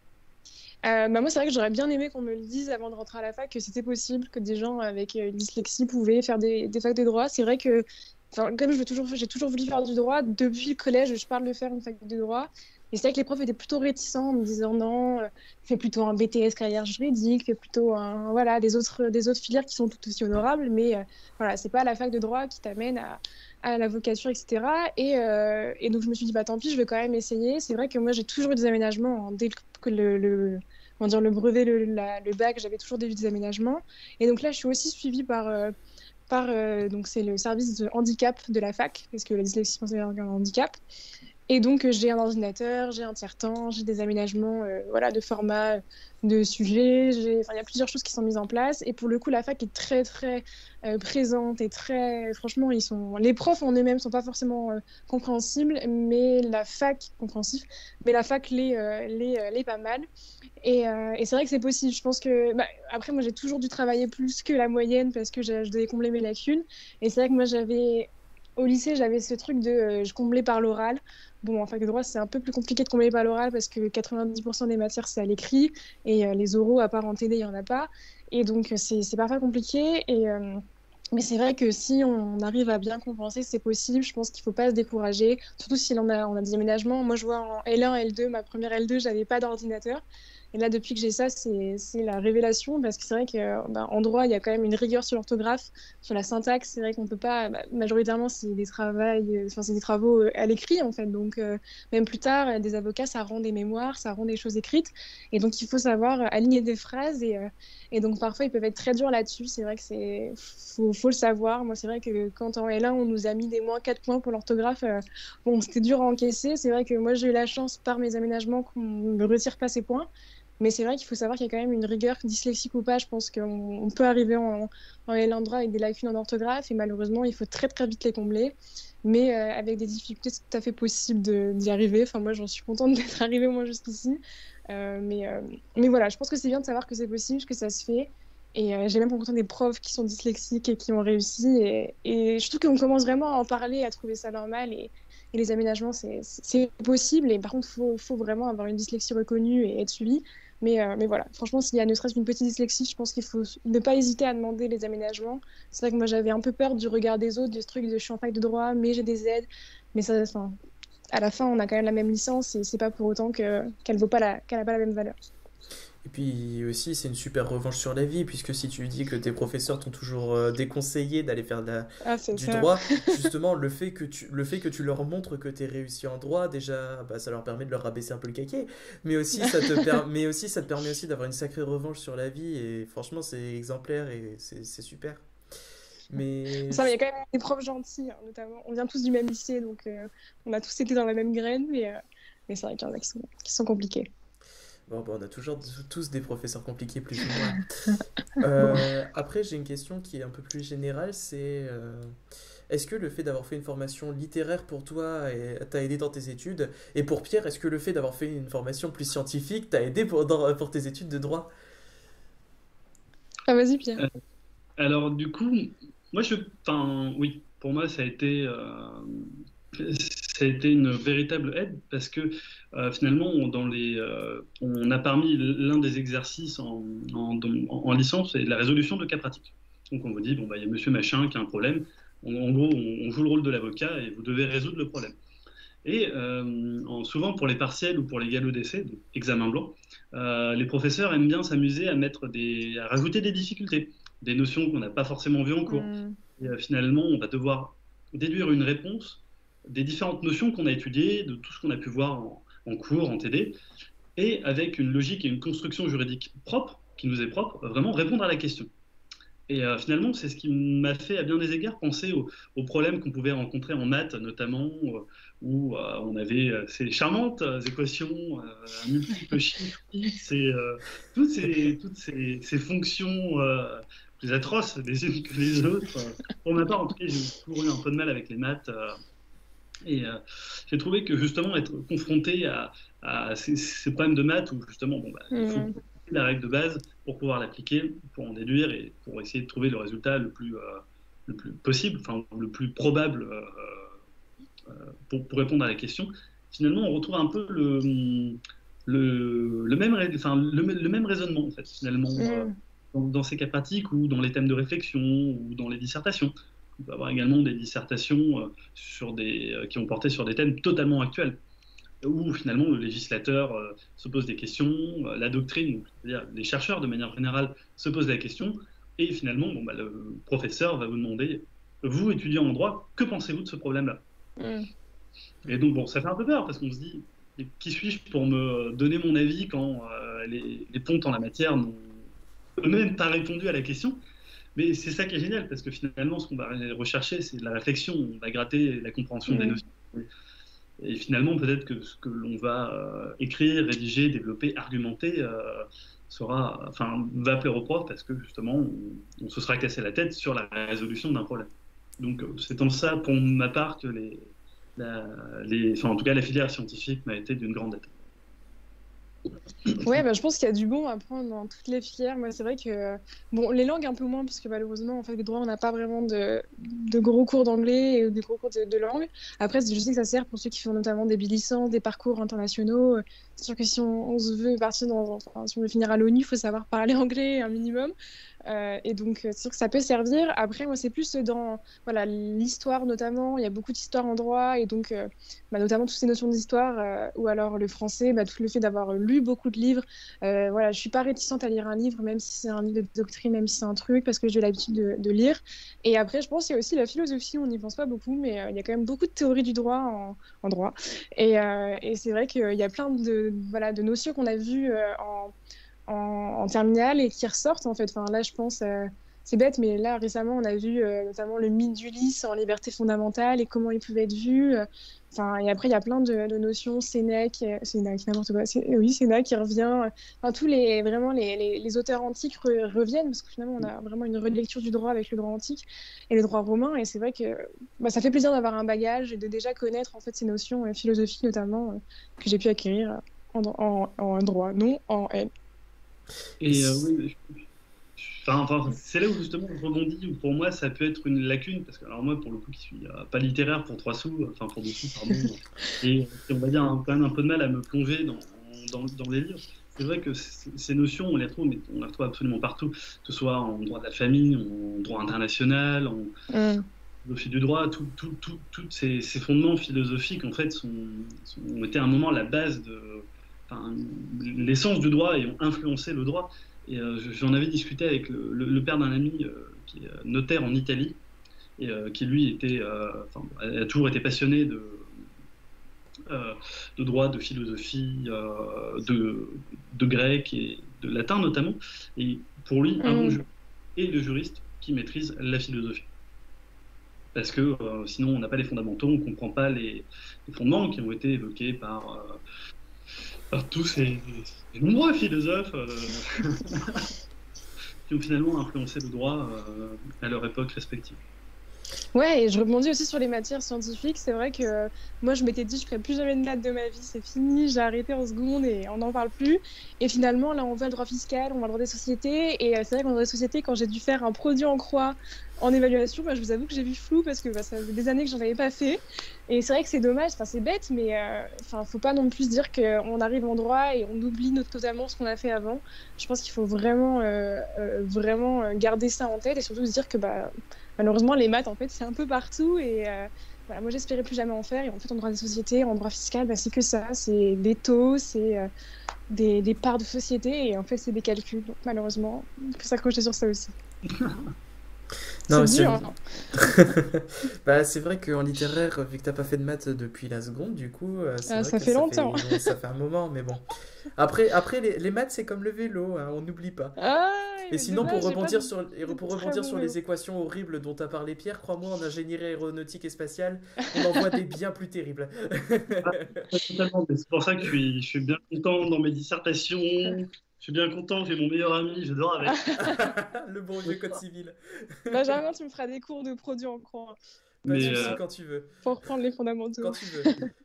Euh, bah moi, c'est vrai que j'aurais bien aimé qu'on me le dise avant de rentrer à la fac, que c'était possible, que des gens avec euh, une dyslexie pouvaient faire des, des facs de droit. C'est vrai que, enfin, comme je veux toujours, j'ai toujours voulu faire du droit, depuis le collège, je parle de faire une fac de droit. Et c'est vrai que les profs étaient plutôt réticents en me disant non, euh, fais plutôt un B T S carrière juridique, fais plutôt un, voilà, des autres, des autres filières qui sont tout aussi honorables, mais euh, voilà, c'est pas la fac de droit qui t'amène à, à l'avocature, et cetera. Et, euh, et donc je me suis dit, bah tant pis, je vais quand même essayer. C'est vrai que moi, j'ai toujours eu des aménagements hein, dès que le, le, comment dire, le brevet, le, la- le bac, j'avais toujours des, des aménagements. Et donc là, je suis aussi suivie par, euh, par euh, donc c'est le service de handicap de la fac, parce que la dyslexie, c'est un handicap. Et donc, euh, j'ai un ordinateur, j'ai un tiers-temps, j'ai des aménagements euh, voilà, de format, de sujets. j'ai- Enfin, il y a plusieurs choses qui sont mises en place. Et pour le coup, la fac est très, très euh, présente et très. Franchement, ils sont... les profs en eux-mêmes ne sont pas forcément euh, compréhensibles, mais la fac, compréhensif, mais la fac l'est euh, l'est, euh, l'est pas mal. Et, euh, et c'est vrai que c'est possible. Je pense que. Bah, après, moi, j'ai toujours dû travailler plus que la moyenne parce que j'ai- je devais combler mes lacunes. Et c'est vrai que moi, j'avais. Au lycée, j'avais ce truc de. euh, je comblais par l'oral. Bon, en fac de droit, c'est un peu plus compliqué de combler par l'oral parce que quatre-vingt-dix pour cent des matières, c'est à l'écrit. Et euh, les oraux, à part en T D, il n'y en a pas. Et donc, euh, c'est c'est parfois compliqué. Et. euh, mais c'est vrai que si on arrive à bien compenser, c'est possible. Je pense qu'il ne faut pas se décourager, surtout si on a, on a des aménagements. Moi, je vois en L un, L deux, ma première L deux, j'avais pas d'ordinateur. Et là, depuis que j'ai ça, c'est c'est la révélation parce que c'est vrai que bah, en droit, il y a quand même une rigueur sur l'orthographe, sur la syntaxe. C'est vrai qu'on peut pas, bah, majoritairement, c'est des travails, euh, enfin, c'est des travaux euh, à l'écrit en fait. Donc, euh, même plus tard, euh, des avocats, ça rend des mémoires, ça rend des choses écrites. Et donc, il faut savoir euh, aligner des phrases. Et, euh, et donc, parfois, ils peuvent être très durs là-dessus. C'est vrai que c'est faut, faut le savoir. Moi, c'est vrai que quand en L un, on nous a mis des moins quatre points pour l'orthographe, euh, bon, c'était dur à encaisser. C'est vrai que moi, j'ai eu la chance par mes aménagements qu'on ne me retire pas ces points. Mais c'est vrai qu'il faut savoir qu'il y a quand même une rigueur, dyslexique ou pas. Je pense qu'on on peut arriver en, en L un droit avec des lacunes en orthographe et malheureusement, il faut très très vite les combler. Mais euh, avec des difficultés, c'est tout à fait possible de- d'y arriver. Enfin, moi, j'en suis contente d'être arrivée au moins jusqu'ici. Euh, mais, euh, mais voilà, je pense que c'est bien de savoir que c'est possible, que ça se fait. Et euh, j'ai même rencontré des profs qui sont dyslexiques et qui ont réussi. Et, et je trouve qu'on commence vraiment à en parler, à trouver ça normal. Et, et les aménagements, c'est c'est possible. Et par contre, il faut, faut vraiment avoir une dyslexie reconnue et être suivi. Mais, euh, mais voilà, franchement, s'il y a ne serait-ce qu'une petite dyslexie, je pense qu'il faut ne pas hésiter à demander les aménagements. C'est vrai que moi, j'avais un peu peur du regard des autres, de ce truc de je suis en fac de droit, mais j'ai des aides. Mais ça, enfin, à la fin, on a quand même la même licence et c'est pas pour autant que, qu'elle vaut pas la, qu'elle a pas la même valeur. Et puis aussi, c'est une super revanche sur la vie, puisque si tu dis que tes professeurs t'ont toujours euh, déconseillé d'aller faire de la- Ah, c'est du ça. droit, justement, le fait que tu, le fait que tu leur montres que tu es réussi en droit, déjà, bah, ça leur permet de leur rabaisser un peu le caquet, mais aussi ça te, per- mais aussi, ça te permet aussi d'avoir une sacrée revanche sur la vie, et franchement, c'est exemplaire et c'est c'est super. Mais Ça, mais il y a quand même des profs gentils, hein, notamment. On vient tous du même lycée, donc euh, on a tous été dans la même graine, mais, euh, mais c'est vrai qu'il y en a qui sont, qui sont compliqués. bon, bah, on a toujours tous des professeurs compliqués, plus ou moins. Euh, après, j'ai une question qui est un peu plus générale, c'est euh, est-ce que le fait d'avoir fait une formation littéraire pour toi et- t'a aidé dans tes études? Et pour Pierre, est-ce que le fait d'avoir fait une formation plus scientifique t'a aidé pour, dans- pour tes études de droit? Ah, vas-y, Pierre. Euh, alors, du coup, moi, je, enfin, oui, pour moi, ça a été, euh, ça a été une véritable aide parce que euh, finalement, on, dans les, euh, on a parmi l'un des exercices en, en, en licence, c'est la résolution de cas pratiques. Donc, on vous dit, bon, bah, il y a monsieur machin qui a un problème. En, en gros, on, on joue le rôle de l'avocat et vous devez résoudre le problème. Et euh, en- souvent pour les partiels ou pour les galops d'essai, donc examen blanc, euh, les professeurs aiment bien s'amuser à mettre des, à rajouter des difficultés, des notions qu'on n'a pas forcément vues en cours. Hmm. Et euh, finalement, on va devoir déduire une réponse des différentes notions qu'on a étudiées, de tout ce qu'on a pu voir en, en cours, en T D, et avec une logique et une construction juridique propre, qui nous est propre, vraiment répondre à la question. Et euh, finalement, c'est ce qui m'a fait, à bien des égards, penser aux, aux problèmes qu'on pouvait rencontrer en maths, notamment, euh, où euh, on avait euh, ces charmantes euh, équations, euh, multiples chiffres x, et euh, toutes ces, toutes ces, ces fonctions euh, plus atroces les unes que les autres. Pour ma part, en tout cas, j'ai toujours eu un peu de mal avec les maths. euh, et euh, j'ai trouvé que justement être confronté à, à ces, ces problèmes de maths où justement bon, bah, il faut Hmm. la règle de base pour pouvoir l'appliquer, pour en déduire et pour essayer de trouver le résultat le plus, euh, le plus possible, enfin le plus probable euh, euh, pour, pour répondre à la question. Finalement, on retrouve un peu le, le, le même, rai- enfin, le, le même raisonnement en fait, finalement, euh, Hmm. dans, dans ces cas pratiques ou dans les thèmes de réflexion ou dans les dissertations. On peut avoir également des dissertations euh, sur des, euh, qui ont porté sur des thèmes totalement actuels, où finalement le législateur euh, se pose des questions, euh, la doctrine, c'est-à-dire les chercheurs de manière générale se posent la question, et finalement bon, bah, le professeur va vous demander, vous étudiant en droit, que pensez-vous de ce problème-là? Hmm. Et donc bon, ça fait un peu peur parce qu'on se dit, qui suis-je pour me donner mon avis quand euh, les, les pontes en la matière n'ont eux-mêmes pas répondu à la question? Mais c'est ça qui est génial, parce que finalement, ce qu'on va rechercher, c'est de la réflexion, on va gratter la compréhension des Hmm. notions. Et finalement, peut-être que ce que l'on va euh, écrire, rédiger, développer, argumenter, euh, sera, enfin, va plaire aux profs parce que justement, on, on se sera cassé la tête sur la résolution d'un problème. Donc, euh, c'est en ça, pour ma part, que les, la, les, enfin, en tout cas, la filière scientifique m'a été d'une grande aide. Ouais, bah, je pense qu'il y a du bon à prendre dans toutes les filières. Moi, c'est vrai que, bon, les langues un peu moins, parce que malheureusement, en fait, le droit, on n'a pas vraiment de, de gros cours d'anglais et des gros cours de, de langue. Après, je sais que ça sert pour ceux qui font notamment des bilicences, des parcours internationaux. C'est sûr que si on, on se veut partir dans, enfin, si on veut finir à l'ONU, il faut savoir parler anglais un minimum. Euh, et donc, euh, c'est sûr que ça peut servir. Après, moi, c'est plus dans, voilà, l'histoire notamment. Il y a beaucoup d'histoire en droit et donc, euh, bah, notamment toutes ces notions d'histoire, euh, ou alors le français, bah, tout le fait d'avoir lu beaucoup de livres. Euh, voilà, je suis pas réticente à lire un livre, même si c'est un livre de doctrine, même si c'est un truc, parce que j'ai l'habitude de, de lire. Et après, je pense qu'il y a aussi la philosophie, on n'y pense pas beaucoup, mais euh, il y a quand même beaucoup de théories du droit en, en droit. Et, euh, et c'est vrai qu'il y a plein de, voilà, de notions qu'on a vues euh, en, en, en terminale et qui ressortent, en fait. Enfin, là, je pense... euh, c'est bête, mais là, récemment, on a vu euh, notamment le mythe d'Ulysse en liberté fondamentale et comment il pouvait être vu. euh, Enfin, et après, il y a plein de, de notions, Sénèque, euh, Sénèque, n'importe quoi. C'est- Oui, Sénèque qui revient. euh, Enfin, tous les, vraiment, les, les, les auteurs antiques re- reviennent parce que finalement, on a vraiment une relecture du droit avec le droit antique et le droit romain. Et c'est vrai que bah, ça fait plaisir d'avoir un bagage et de déjà connaître en fait ces notions euh, philosophiques notamment euh, que j'ai pu acquérir en, en, en droit, non en L. Et Et euh, si- oui, Enfin, enfin, c'est là où justement je rebondis, où pour moi ça peut être une lacune, parce que alors moi pour le coup qui suis euh, pas littéraire pour trois sous, euh, enfin pour deux sous pardon, et, et on va dire hein, quand même un peu de mal à me plonger dans, dans, dans les livres. C'est vrai que c- ces notions on les retrouve, mais on les retrouve absolument partout, que ce soit en droit de la famille, en droit international, en, Mm. philosophie du droit, tous tout, tout, tout ces, ces fondements philosophiques en fait sont, sont, ont été à un moment la base de, enfin, l'essence du droit et ont influencé le droit. Et euh, j'en avais discuté avec le, le, le père d'un ami euh, qui est notaire en Italie et euh, qui lui était, euh, enfin, a toujours été passionné de, euh, de droit, de philosophie, euh, de, de grec et de latin notamment. Et pour lui, un bon juriste est le juriste qui maîtrise la philosophie. Parce que euh, sinon on n'a pas les fondamentaux, on ne comprend pas les, les fondements qui ont été évoqués par, euh, par tous ces, ces nombreux philosophes euh, qui ont finalement influencé le droit euh, à leur époque respective. Ouais, et je rebondis aussi sur les matières scientifiques. C'est vrai que euh, moi, je m'étais dit, je ne ferai plus jamais de maths de ma vie, c'est fini, j'ai arrêté en seconde et on n'en parle plus. Et finalement, là, on voit le droit fiscal, on voit le droit des sociétés. Et euh, c'est vrai qu'en droit des sociétés, quand j'ai dû faire un produit en croix en évaluation, bah, je vous avoue que j'ai vu flou parce que bah, ça faisait des années que j'en avais pas fait. Et c'est vrai que c'est dommage, c'est bête, mais il euh, ne faut pas non plus se dire qu'on arrive en droit et on oublie totalement ce qu'on a fait avant. Je pense qu'il faut vraiment, euh, euh, vraiment garder ça en tête et surtout se dire que bah, malheureusement, les maths, en fait, c'est un peu partout. Et euh, voilà, moi, j'espérais plus jamais en faire. Et en fait, en droit des sociétés, en droit fiscal, bah, c'est que ça. C'est des taux, c'est euh, des, des parts de société. Et en fait, c'est des calculs. Donc, malheureusement, il faut s'accrocher sur ça aussi. Non, c'est dur. Hein. Bah, c'est vrai qu'en littéraire, vu que t'as pas fait de maths depuis la seconde, du coup, c'est ah, vrai ça que fait ça longtemps. Fait, ça fait un moment, mais bon. Après, après les, les maths, c'est comme le vélo, hein, on n'oublie pas. Ah, et sinon, dommage, pour rebondir pas... sur, et pour rebondir sur les équations horribles dont t'as parlé, Pierre, crois-moi, en ingénierie aéronautique et spatiale, on en voit des bien plus terribles. ah, c'est pour ça que je suis, je suis bien content dans mes dissertations. Je suis bien content, j'ai mon meilleur ami, j'adore avec. Le bon vieux code civil. Benjamin, tu me feras des cours de produits en croix. Pas de soucis, euh... quand tu veux. Pour reprendre les fondamentaux. Quand tu veux.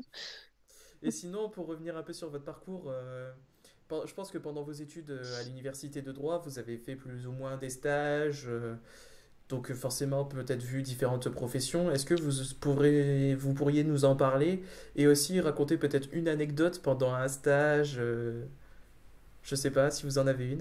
Et sinon, pour revenir un peu sur votre parcours, euh, je pense que pendant vos études à l'université de droit, vous avez fait plus ou moins des stages, euh, donc forcément peut-être vu différentes professions. Est-ce que vous, pourrez, vous pourriez nous en parler et aussi raconter peut-être une anecdote pendant un stage euh, je sais pas si vous en avez une.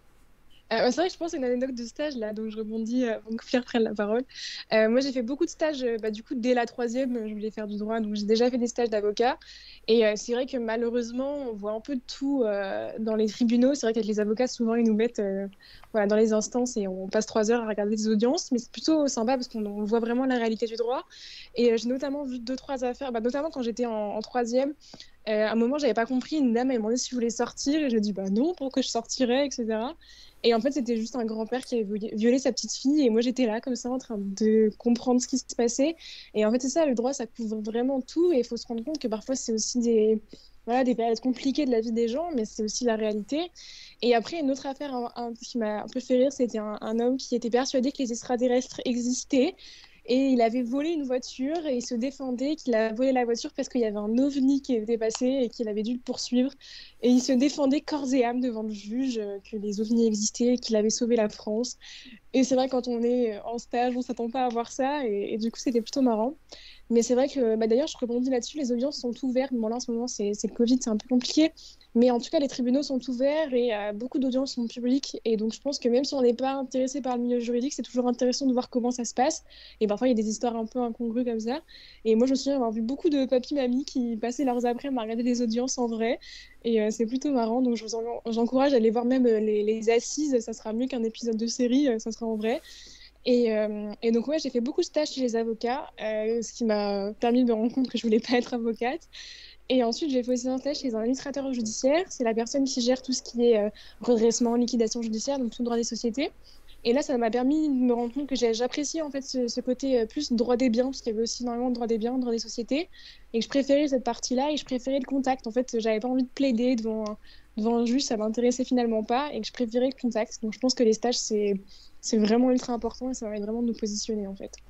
Euh, c'est vrai que je pense à une anecdote de stage là, donc je rebondis euh, avant que Pierre prenne la parole. Euh, moi, j'ai fait beaucoup de stages, euh, bah, du coup, dès la troisième, je voulais faire du droit, donc j'ai déjà fait des stages d'avocat. Et euh, c'est vrai que malheureusement, on voit un peu de tout euh, dans les tribunaux. C'est vrai qu'avec les avocats, souvent, ils nous mettent euh, voilà, dans les instances et on passe trois heures à regarder des audiences, mais c'est plutôt sympa parce qu'on on voit vraiment la réalité du droit. Et euh, j'ai notamment vu deux, trois affaires, bah, notamment quand j'étais en, en troisième. Euh, à un moment, j'avais pas compris, une dame m'a demandé si je voulais sortir, et je lui ai dit bah non, pourquoi je sortirais, et cetera. Et en fait, c'était juste un grand-père qui avait violé sa petite fille, et moi j'étais là, comme ça, en train de comprendre ce qui se passait. Et en fait, c'est ça, le droit, ça couvre vraiment tout, et il faut se rendre compte que parfois, c'est aussi des, voilà, des périodes compliquées de la vie des gens, mais c'est aussi la réalité. Et après, une autre affaire un, un, qui m'a un peu fait rire, c'était un, un homme qui était persuadé que les extraterrestres existaient. Et il avait volé une voiture et il se défendait qu'il a volé la voiture parce qu'il y avait un ovni qui était passé et qu'il avait dû le poursuivre. Et il se défendait corps et âme devant le juge que les ovnis existaient, qu'il avait sauvé la France. Et c'est vrai, quand on est en stage, on ne s'attend pas à voir ça. Et, et du coup, c'était plutôt marrant. Mais c'est vrai que, bah d'ailleurs, je rebondis là-dessus, les audiences sont ouvertes. Bon, là, en ce moment, c'est le Covid, c'est un peu compliqué. Mais en tout cas, les tribunaux sont ouverts et euh, beaucoup d'audiences sont publiques. Et donc, je pense que même si on n'est pas intéressé par le milieu juridique, c'est toujours intéressant de voir comment ça se passe. Et parfois, il y a des histoires un peu incongrues comme ça. Et moi, je me souviens avoir vu beaucoup de papis-mamies qui passaient leurs après-midi à regarder des audiences en vrai. Et euh, c'est plutôt marrant. Donc, je vous encourage à aller voir même les, les assises. Ça sera mieux qu'un épisode de série. Ça sera en vrai. Et, euh, et donc, ouais, j'ai fait beaucoup de stages chez les avocats, euh, ce qui m'a permis de me rendre compte que je voulais pas être avocate. Et ensuite, j'ai fait aussi un stage chez un administrateur judiciaire. C'est la personne qui gère tout ce qui est euh, redressement, liquidation judiciaire, donc tout le droit des sociétés. Et là, ça m'a permis de me rendre compte que j'appréciais en fait ce, ce côté euh, plus droit des biens, parce qu'il y avait aussi énormément de droit des biens, droit des sociétés, et que je préférais cette partie-là, et je préférais le contact. En fait, j'avais pas envie de plaider devant, devant un juge, ça m'intéressait finalement pas, et que je préférais le contact. Donc, je pense que les stages, c'est c'est vraiment ultra important, et ça permet vraiment de nous positionner en fait.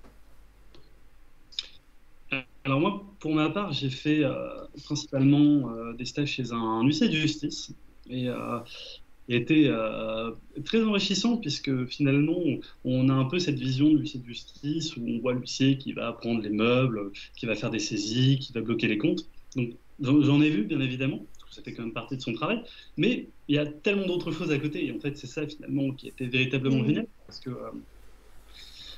Alors moi, pour ma part, j'ai fait euh, principalement euh, des stages chez un, un huissier de justice, et euh, il a été euh, très enrichissant puisque finalement, on, on a un peu cette vision de l'huissier de justice où on voit l'huissier qui va prendre les meubles, qui va faire des saisies, qui va bloquer les comptes. Donc j'en ai vu, bien évidemment, parce que ça fait quand même partie de son travail, mais il y a tellement d'autres choses à côté, et en fait, c'est ça finalement qui a été véritablement génial, parce que euh,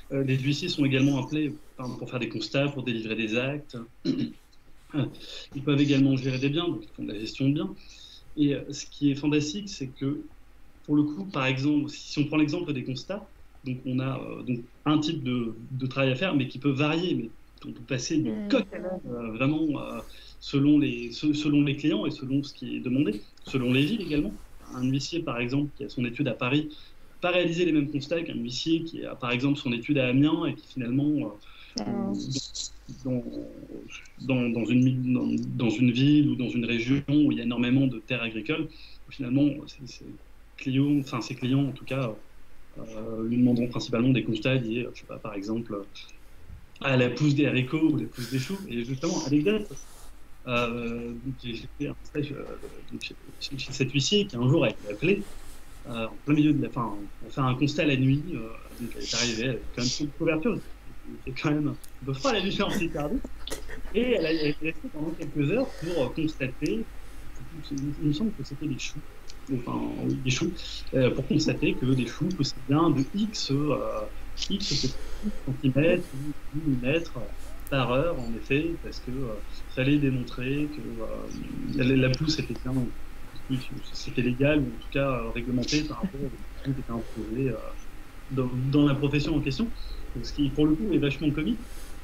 Euh, les huissiers sont également appelés enfin, pour faire des constats, pour délivrer des actes. Ils peuvent également gérer des biens, donc ils font de la gestion de biens. Et euh, ce qui est fantastique, c'est que, pour le coup, par exemple, si on prend l'exemple des constats, donc on a euh, donc un type de, de travail à faire, mais qui peut varier, mais on peut passer du Mm. coq à l'âne, euh, vraiment euh, selon les, se- selon les clients et selon ce qui est demandé, selon les villes également. Un huissier, par exemple, qui a son étude à Paris, peut pas réaliser les mêmes constats qu'un huissier qui a, par exemple, son étude à Amiens et qui finalement, euh, Ah. dans, dans, dans une, dans, dans une ville ou dans une région où il y a énormément de terres agricoles, finalement, ces ces clients, enfin, ses clients, en tout cas, euh, lui demanderont principalement des constats liés, je sais pas, par exemple, à la pousse des haricots ou la pousse des choux. Et justement, anecdote, euh, donc j'ai j'ai fait un stage euh, donc chez, chez- chez cet huissier qui un jour a été appelé euh, en plein milieu de la fin, pour faire un constat la nuit. Euh, donc elle est arrivée avec quand même toute couverture. C'est quand même un peu froid la nuit en Picardie. Et elle, a, elle est restée pendant quelques heures pour euh, constater, il me semble que c'était des choux, enfin oui, des choux, euh, pour constater que des choux poussaient bien de X, euh, X centimètres ou millimètres par heure, en effet, parce que euh, fallait démontrer que euh, la, la pousse était bien, c'était légal ou en tout cas euh, réglementé par rapport aux choses qui étaient imposées euh, dans, dans la profession en question. Donc, ce qui, pour le coup, est vachement comique.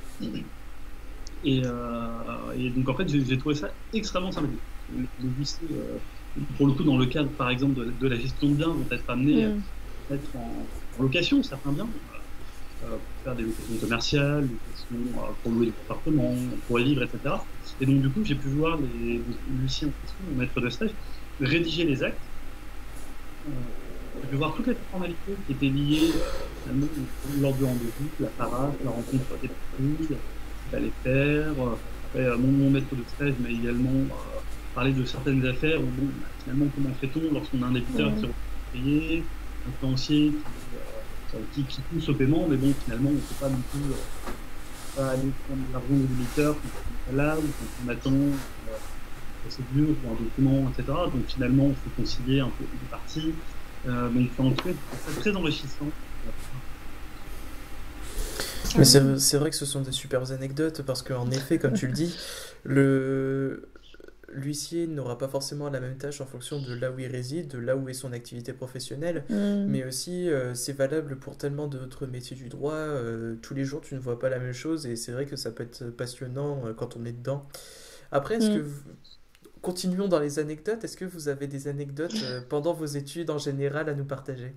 Et, euh, et donc, en fait, j'ai j'ai trouvé ça extrêmement sympathique. Les les huissiers, euh, pour le coup, dans le cadre, par exemple, de, de la gestion de biens, vont être amenés Mm. à être en, en location, certains biens, euh, pour faire des locations commerciales, locations euh, pour louer des appartements, pour les vivre, et cetera. Et donc, du coup, j'ai pu voir les, les huissiers en question, mon maître de stage, rédiger les actes. Euh, j'ai pu voir toutes les formalités qui étaient liées euh, finalement, lors du rendez-vous, la parade, la rencontre des parties, ce qu'il fallait faire. Euh, Après, euh, mon, mon maître de stage m'a également euh, parlé de certaines affaires où, bon, bah, finalement, comment fait-on lorsqu'on a un débiteur qui Mm. refuse de payer, un créancier qui, euh, qui, qui pousse au paiement, mais bon, finalement, on ne peut pas non plus euh, pas aller prendre de l'argent du débiteur quand on est pas là ou quand on attend euh, une procédure ou un document, et cetera. Donc finalement, il faut concilier un peu les parties. Euh, donc en tout cas, c'est très enrichissant. Mais Carrément. c'est c'est vrai que ce sont des superbes anecdotes parce qu'en effet, comme tu le dis, le l'huissier n'aura pas forcément la même tâche en fonction de là où il réside, de là où est son activité professionnelle, Mm. mais aussi euh, c'est valable pour tellement d'autres métiers du droit. Euh, tous les jours, tu ne vois pas la même chose et c'est vrai que ça peut être passionnant euh, quand on est dedans. Après, est-ce que Mm. vous- continuons dans les anecdotes, est-ce que vous avez des anecdotes euh, pendant vos études en général à nous partager?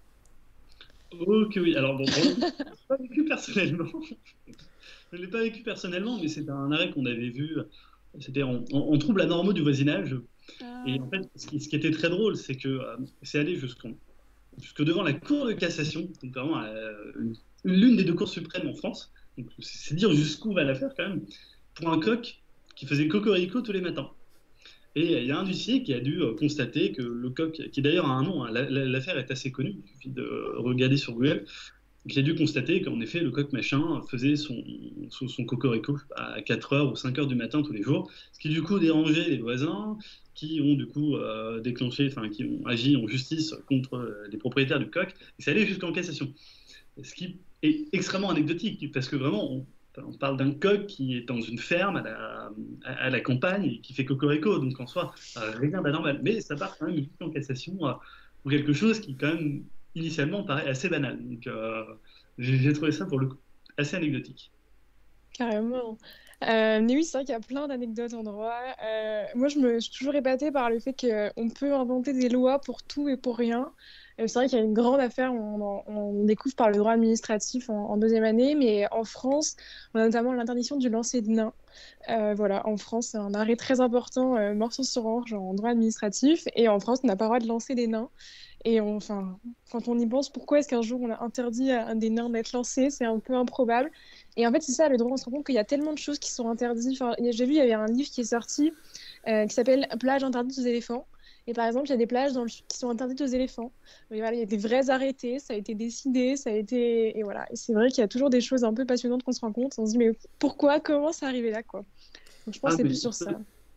Ok, oui. Alors, bon, pour le coup, je ne l'ai pas vécu personnellement. Je ne l'ai pas vécu personnellement, mais c'était un arrêt qu'on avait vu. C'était en, en, en trouble anormaux du voisinage. Et Ah. en fait, ce qui, ce qui était très drôle, c'est que euh, c'est allé jusqu'en jusque devant la Cour de cassation, donc vraiment euh, une- l'une des deux cours suprêmes en France. Donc c'est c'est dire jusqu'où va l'affaire quand même, pour un coq qui faisait cocorico tous les matins. Et il y a un huissier qui a dû euh, constater que le coq, qui d'ailleurs a un nom, hein, la- la- l'affaire est assez connue, il suffit de regarder sur Google, qui a dû constater qu'en effet le coq machin faisait son, son, son cocorico à quatre heures ou cinq heures du matin tous les jours, ce qui du coup dérangeait les voisins, qui ont du coup euh, déclenché, enfin qui ont agi en justice contre euh, les propriétaires du coq, et ça allait jusqu'en cassation. Ce qui est extrêmement anecdotique, parce que vraiment, on, on parle d'un coq qui est dans une ferme à la, à, à la campagne et qui fait cocorico, donc en soi, euh, rien d'anormal. Mais ça part quand même jusqu'en cassation euh, pour quelque chose qui, quand même, initialement, paraît assez banal. Donc, euh, j'ai j'ai trouvé ça, pour le coup, assez anecdotique. Carrément. Euh, mais oui, c'est vrai qu'il y a plein d'anecdotes en droit. Euh, moi, je me suis toujours épatée par le fait qu'on peut inventer des lois pour tout et pour rien. Euh, c'est vrai qu'il y a une grande affaire, on, en- on découvre par le droit administratif en, en deuxième année, mais en France, on a notamment l'interdiction du lancer de nains. Euh, voilà, en France, c'est un arrêt très important, euh, morceau sur orge en droit administratif, et en France, on n'a pas le droit de lancer des nains. Et on- enfin, quand on y pense, pourquoi est-ce qu'un jour on a interdit à un des nains d'être lancé? C'est un peu improbable. Et en fait, c'est ça, le droit, on se rend compte qu'il y a tellement de choses qui sont interdites. Enfin, j'ai vu, il y avait un livre qui est sorti euh, qui s'appelle Plages interdites aux éléphants. Et par exemple, il y a des plages dans le sud qui sont interdites aux éléphants. Mais voilà, il y a des vrais arrêtés, ça a été décidé, ça a été. Et voilà. Et c'est vrai qu'il y a toujours des choses un peu passionnantes qu'on se rend compte. On se dit, mais pourquoi, comment c'est arrivé là, quoi. Donc je pense Ah, que c'est mais plus sur ça.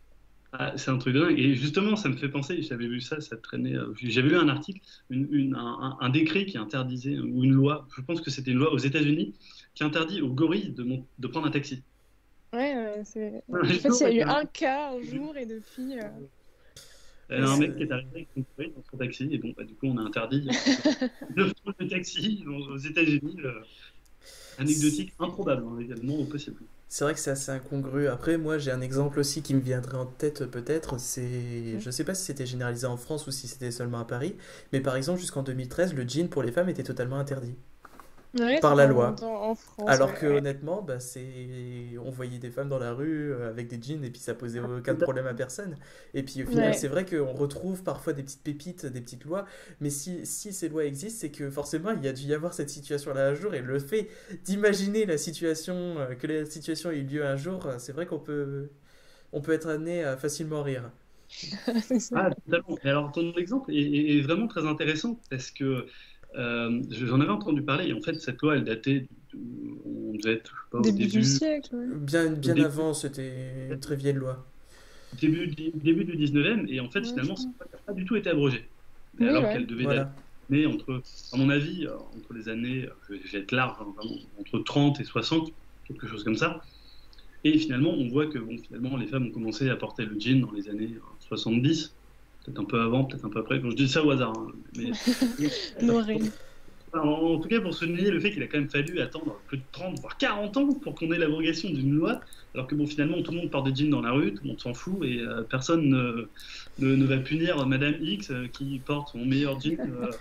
Ah, c'est un truc de dingue. Et justement, ça me fait penser, j'avais vu ça, ça traînait. euh, J'avais lu un article, une, une- un, un- un décret qui interdisait, ou une loi, je pense que c'était une loi aux États-Unis, qui interdit aux gorilles de, mon- de prendre un taxi. Ouais, ouais, c'est... Un En fait, jour, il y a il eu y a un, un cas un jour et depuis. euh, il y Ouais, a un Ouais. mec qui est c'est arrivé avec son gorille dans son taxi, et bon, bah, du coup, on a interdit de, de prendre le taxi aux États-Unis. euh, Anecdotique improbable, hein, également au possible. c'est vrai que c'est assez incongru. Après, moi, j'ai un exemple aussi qui me viendrait en tête peut-être. C'est, je sais pas si c'était généralisé en France ou si c'était seulement à Paris, mais par exemple, jusqu'en deux mille treize, le jean pour les femmes était totalement interdit Ouais, ça par fait la un loi. temps en France, Alors ouais, que ouais. honnêtement, bah, c'est... on voyait des femmes dans la rue euh, avec des jeans et puis ça posait aucun problème à personne. Et puis au final, Ouais. c'est vrai qu'on retrouve parfois des petites pépites, des petites lois, mais si, si ces lois existent, c'est que forcément il y a dû y avoir cette situation-là un jour et le fait d'imaginer la situation, euh, que la situation ait eu lieu un jour, euh, c'est vrai qu'on peut, on peut être amené à facilement rire. C'est ça. Ah, totalement. Et alors, ton exemple est, est- est vraiment très intéressant parce que euh, j'en avais entendu parler. Et en fait, cette loi, elle datait, du- on devait être, je sais pas, au Début du début, siècle, ouais. Bien, au bien début, avant, c'était une très vieille loi. début, début du dix-neuvième. Et en fait, Ouais, je finalement, crois. cette loi n'a pas du tout été abrogée. Mais Oui, alors ouais. qu'elle devait dater Voilà. entre, à mon avis, euh, entre les années, euh, je vais je vais être large, hein, vraiment, entre trente et soixante, quelque chose comme ça. Et finalement, on voit que bon, finalement, les femmes ont commencé à porter le jean dans les années euh, soixante-dix, peut-être un peu avant, peut-être un peu après. Quand je dis ça au hasard, hein, mais Lorraine. en, en tout cas pour souligner le fait qu'il a quand même fallu attendre plus de trente, voire quarante ans pour qu'on ait l'abrogation d'une loi, alors que bon, finalement, tout le monde porte des jeans dans la rue, tout le monde s'en fout, et euh, personne ne, ne, ne va punir Madame X euh, qui porte son meilleur jean euh,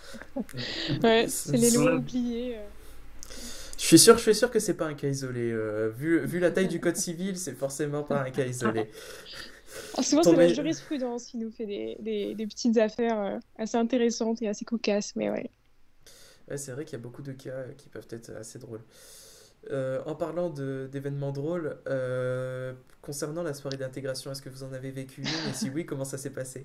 euh, Ouais, c'est les dans lois la... oubliées. euh. Je suis sûr, je suis sûr que c'est pas un cas isolé. euh, vu, vu la taille du code civil, c'est forcément pas un cas isolé. Ah, souvent, Ton c'est la me- jurisprudence qui nous fait des, des, des petites affaires euh, assez intéressantes et assez cocasses, mais ouais. Ouais, c'est vrai qu'il y a beaucoup de cas euh, qui peuvent être assez drôles. Euh, en parlant de- d'événements drôles, euh, concernant la soirée d'intégration, est-ce que vous en avez vécu une? Et si oui, comment ça s'est passé?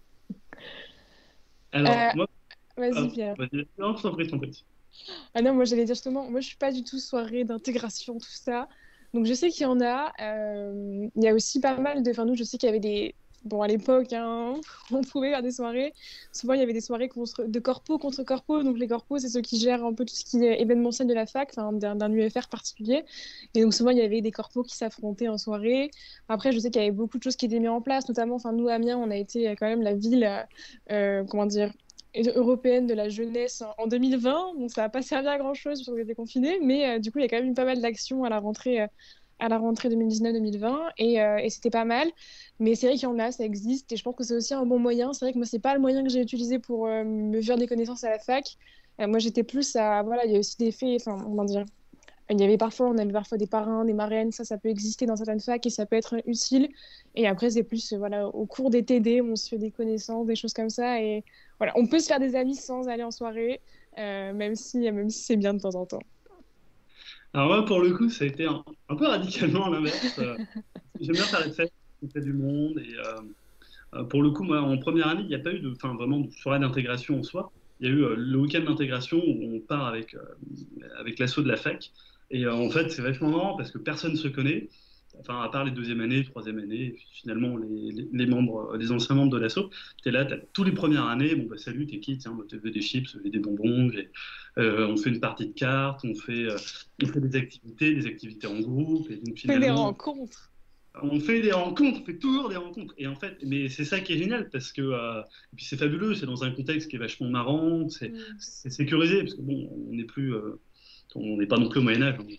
Alors, Euh, moi, Vas-y, ah, Pierre. vas-y, non, je t'en prie, je t'en prie. Ah non, moi j'allais dire justement, moi je suis pas du tout soirée d'intégration, tout ça. Donc je sais qu'il y en a. euh, Il y a aussi pas mal de. Enfin, nous, je sais qu'il y avait des. Bon, à l'époque, hein, on pouvait faire des soirées. Souvent, il y avait des soirées contre... de corpo contre corpo. Donc, les corpos, c'est ceux qui gèrent un peu tout ce qui est événementiel de la fac, enfin, d'un d'un U F R particulier. Et donc, souvent, il y avait des corpos qui s'affrontaient en soirée. Après, je sais qu'il y avait beaucoup de choses qui étaient mises en place, notamment, enfin, nous, Amiens, on a été euh, quand même la ville, euh, euh, comment dire, européenne de la jeunesse en deux mille vingt. Donc, ça n'a pas servi à grand-chose parce qu'on était confinés. Mais euh, du coup, il y a quand même eu pas mal d'actions à la rentrée. euh, à la rentrée deux mille dix-neuf deux mille vingt et, euh, et c'était pas mal. Mais c'est vrai qu'il y en a, ça existe et je pense que c'est aussi un bon moyen. C'est vrai que moi, c'est pas le moyen que j'ai utilisé pour euh, me faire des connaissances à la fac. Euh, moi, j'étais plus à. Voilà, il y a aussi des faits, enfin, comment dire. Il y avait parfois, on avait parfois des parrains, des marraines, ça, ça peut exister dans certaines facs et ça peut être utile. Et après, c'est plus, euh, voilà, au cours des T D, on se fait des connaissances, des choses comme ça. Et voilà, on peut se faire des amis sans aller en soirée, euh, même si, même si c'est bien de temps en temps. Alors moi, pour le coup, ça a été un, un peu radicalement à l'inverse. Euh, j'aime bien faire la fête, rencontrer du monde. Et euh, euh, pour le coup, moi, en première année, il n'y a pas eu de, enfin, vraiment de soirée d'intégration en soi. Il y a eu euh, le week-end d'intégration où on part avec, euh, avec l'asso de la fac. Et euh, en fait, c'est vachement marrant parce que personne ne se connaît. Enfin, à part les deuxième année, troisième année, et puis finalement les, les, les membres, les anciens membres de l'asso, t'es là, t'as tous les premières années, bon bah salut, t'es qui? Tiens, bah, tu veux des chips, et des bonbons, et, euh, on fait une partie de cartes, on fait, euh, on fait des activités, des activités en groupe, et donc On fait des finalement, rencontres. on fait des rencontres, on fait toujours des rencontres. Et en fait, mais c'est ça qui est génial parce que, euh, et puis c'est fabuleux, c'est dans un contexte qui est vachement marrant, c'est Mm. c'est sécurisé parce que bon, on n'est plus, euh, on n'est pas non plus au Moyen Âge. Hein,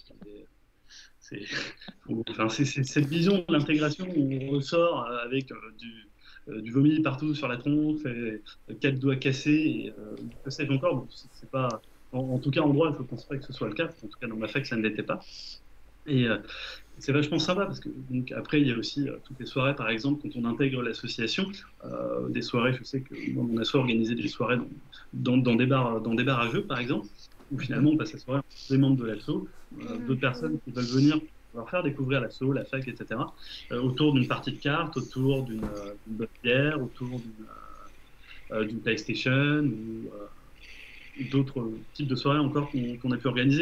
c'est enfin, c'est- c'est cette vision de l'intégration où on ressort euh, avec euh, du, euh, du vomi partout sur la tronche, et, euh, quatre doigts cassés, et euh, que sais-je encore. Bon, c'est c'est pas, en, en tout cas, en droit, je ne pense pas que ce soit le cas. En tout cas, dans ma fac, ça ne l'était pas. Et euh, c'est vachement sympa parce que donc, après, il y a aussi euh, toutes les soirées, par exemple, quand on intègre l'association, euh, des soirées, je sais que moi, mon asso organisait des soirées dans, dans, dans des bars, dans des bars à jeux, par exemple, où finalement on passe la soirée entre des membres de l'asso, euh, Mhm. d'autres personnes qui veulent venir pour leur faire découvrir l'asso, la fac, et cetera, euh, autour d'une partie de cartes, autour d'une euh, d'une bonne bière, autour d'une euh, euh, d'une PlayStation ou euh, d'autres types de soirées encore qu'on qu'on a pu organiser.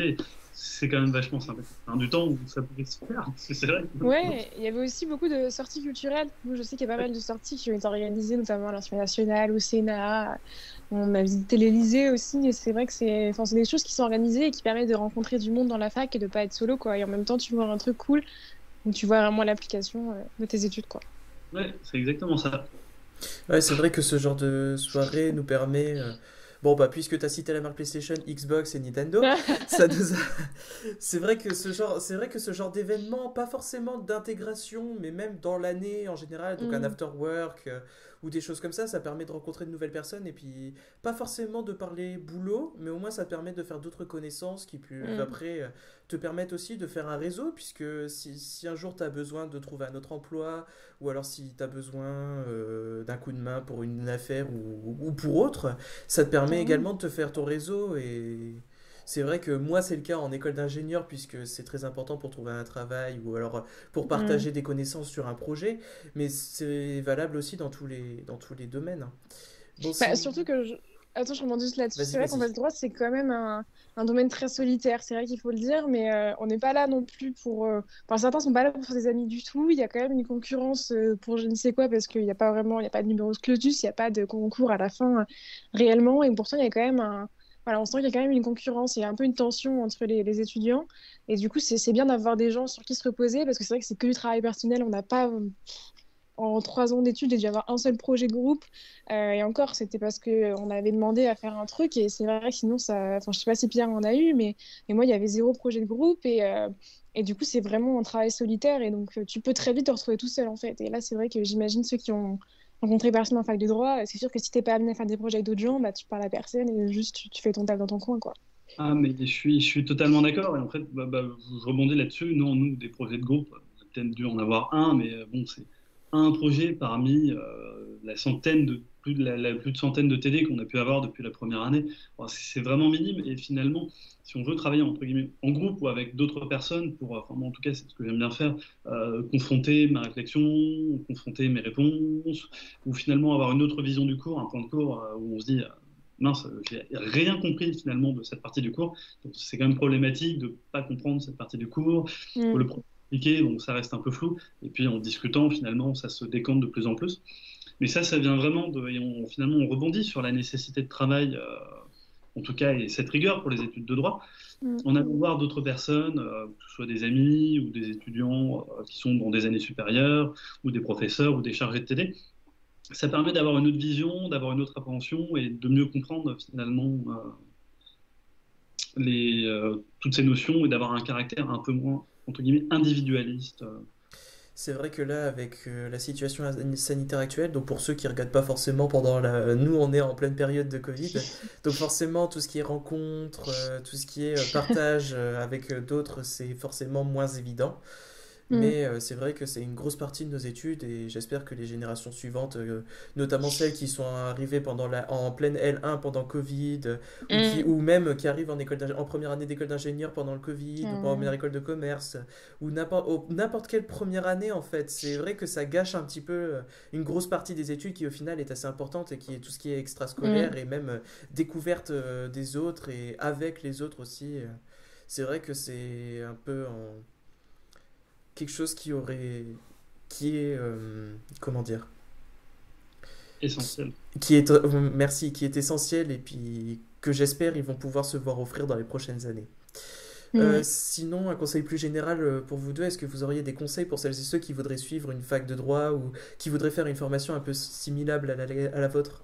c'est quand même vachement sympathique. Enfin, du temps où ça pouvait se faire, parce que c'est vrai. Que... Ouais, il y avait aussi beaucoup de sorties culturelles. Moi, je sais qu'il y a pas mal de sorties qui ont été organisées, notamment à l'Assemblée nationale, au Sénat. On a visité l'Élysée aussi, et c'est vrai que c'est, enfin, c'est des choses qui sont organisées et qui permettent de rencontrer du monde dans la fac et de pas être solo, quoi. Et en même temps, tu vois un truc cool, donc tu vois vraiment l'application euh, de tes études, quoi. Ouais, c'est exactement ça. Ouais, c'est vrai que ce genre de soirée nous permet. euh, Bon, bah, puisque tu as cité la marque PlayStation, Xbox et Nintendo, ça nous a... C'est vrai que ce genre, c'est vrai que ce genre d'événement, pas forcément d'intégration, mais même dans l'année en général, donc un Mm. after work euh, ou des choses comme ça, ça permet de rencontrer de nouvelles personnes et puis pas forcément de parler boulot, mais au moins ça te permet de faire d'autres connaissances qui peuvent Mm. après euh, te permettre aussi de faire un réseau, puisque si, si un jour tu as besoin de trouver un autre emploi ou alors si tu as besoin euh, d'un coup de main pour une affaire ou, ou pour autre, ça te permet Carrément. également de te faire ton réseau et c'est vrai que moi c'est le cas en école d'ingénieur puisque c'est très important pour trouver un travail ou alors pour Mm. partager des connaissances sur un projet, mais c'est valable aussi dans tous les, dans tous les domaines. Bon, Bah, si... surtout que je... Attends, je rebondis juste là-dessus. Vas-y, C'est vrai qu'en fait, vas-y. le droit, c'est quand même un, un domaine très solitaire. C'est vrai qu'il faut le dire, mais euh, on n'est pas là non plus pour. euh, Enfin, certains sont pas là pour faire des amis du tout. Il y a quand même une concurrence euh, pour je ne sais quoi, parce qu'il n'y a pas vraiment, il n'y a pas de numerus clausus, il n'y a pas de concours à la fin euh, réellement. Et pourtant, il y a quand même un. Voilà, on sent qu'il y a quand même une concurrence, il y a un peu une tension entre les, les étudiants. Et du coup, c'est c'est bien d'avoir des gens sur qui se reposer, parce que c'est vrai que c'est que du travail personnel. On n'a pas en trois ans d'études, j'ai dû avoir un seul projet de groupe. Euh, et encore, c'était parce qu'on avait demandé à faire un truc. Et c'est vrai que sinon, ça... Enfin, je sais pas si Pierre en a eu, mais, mais moi, il y avait zéro projet de groupe. Et, euh, et du coup, c'est vraiment un travail solitaire. Et donc, euh, tu peux très vite te retrouver tout seul, en fait. Et là, c'est vrai que j'imagine ceux qui ont rencontré personne en fac de droit, c'est sûr que si t'es pas amené à faire des projets avec d'autres gens, bah, tu parles à personne et juste tu, tu fais ton taf dans ton coin, quoi. Ah, mais je suis, je suis totalement d'accord. Et en fait, bah, bah, je rebondis là-dessus. Non, nous, des projets de groupe, on a peut-être dû en avoir un, mais euh, bon, c'est un projet parmi euh, la centaine de plus de la, la- plus de centaine de T D qu'on a pu avoir depuis la première année. Bon, c'est c'est vraiment minime. Et finalement, si on veut travailler entre guillemets en groupe ou avec d'autres personnes, pour, enfin, moi, en tout cas, c'est ce que j'aime bien faire, euh, confronter ma réflexion, confronter mes réponses, ou finalement avoir une autre vision du cours, un point de cours euh, où on se dit mince, j'ai rien compris finalement de cette partie du cours. Donc c'est quand même problématique de ne pas comprendre cette partie du cours. Il faut Mm. le expliquer, donc ça reste un peu flou. Et puis en discutant, finalement, ça se décante de plus en plus. Mais ça, ça vient vraiment de. Et on, finalement, on rebondit sur la nécessité de travail, euh, en tout cas, et cette rigueur pour les études de droit. Mm. En allant voir d'autres personnes, euh, que ce soit des amis ou des étudiants euh, qui sont dans des années supérieures, ou des professeurs ou des chargés de T D, ça permet d'avoir une autre vision, d'avoir une autre appréhension et de mieux comprendre finalement euh, les, euh, toutes ces notions et d'avoir un caractère un peu moins, entre guillemets, individualiste. euh. C'est vrai que là, avec euh, la situation sanitaire actuelle, donc pour ceux qui regardent pas forcément pendant la... Nous, on est en pleine période de Covid, donc forcément, tout ce qui est rencontre, euh, tout ce qui est euh, partage euh, avec euh, d'autres, c'est forcément moins évident. Mm. Mais euh, c'est vrai que c'est une grosse partie de nos études et j'espère que les générations suivantes, euh, notamment celles qui sont arrivées pendant la, en pleine L un pendant Covid, euh, ou, qui, Mm. ou même qui arrivent en, école d'ingé- en première année d'école d'ingénieur pendant le Covid, ou Euh, première école de commerce, ou n'importe au- n'importe quelle première année en fait. C'est vrai que ça gâche un petit peu euh, une grosse partie des études qui au final est assez importante et qui est tout ce qui est mm. extrascolaire et même euh, découverte euh, des autres et avec les autres aussi. euh. C'est vrai que c'est un peu en quelque chose qui aurait qui est euh, comment dire qui, Essentiel. qui est euh, merci qui est essentiel et puis que j'espère ils vont pouvoir se voir offrir dans les prochaines années. Euh, Mm. sinon, un conseil plus général euh, pour vous deux, est-ce que vous auriez des conseils pour celles et ceux qui voudraient suivre une fac de droit ou qui voudraient faire une formation un peu similaire à la, à la vôtre?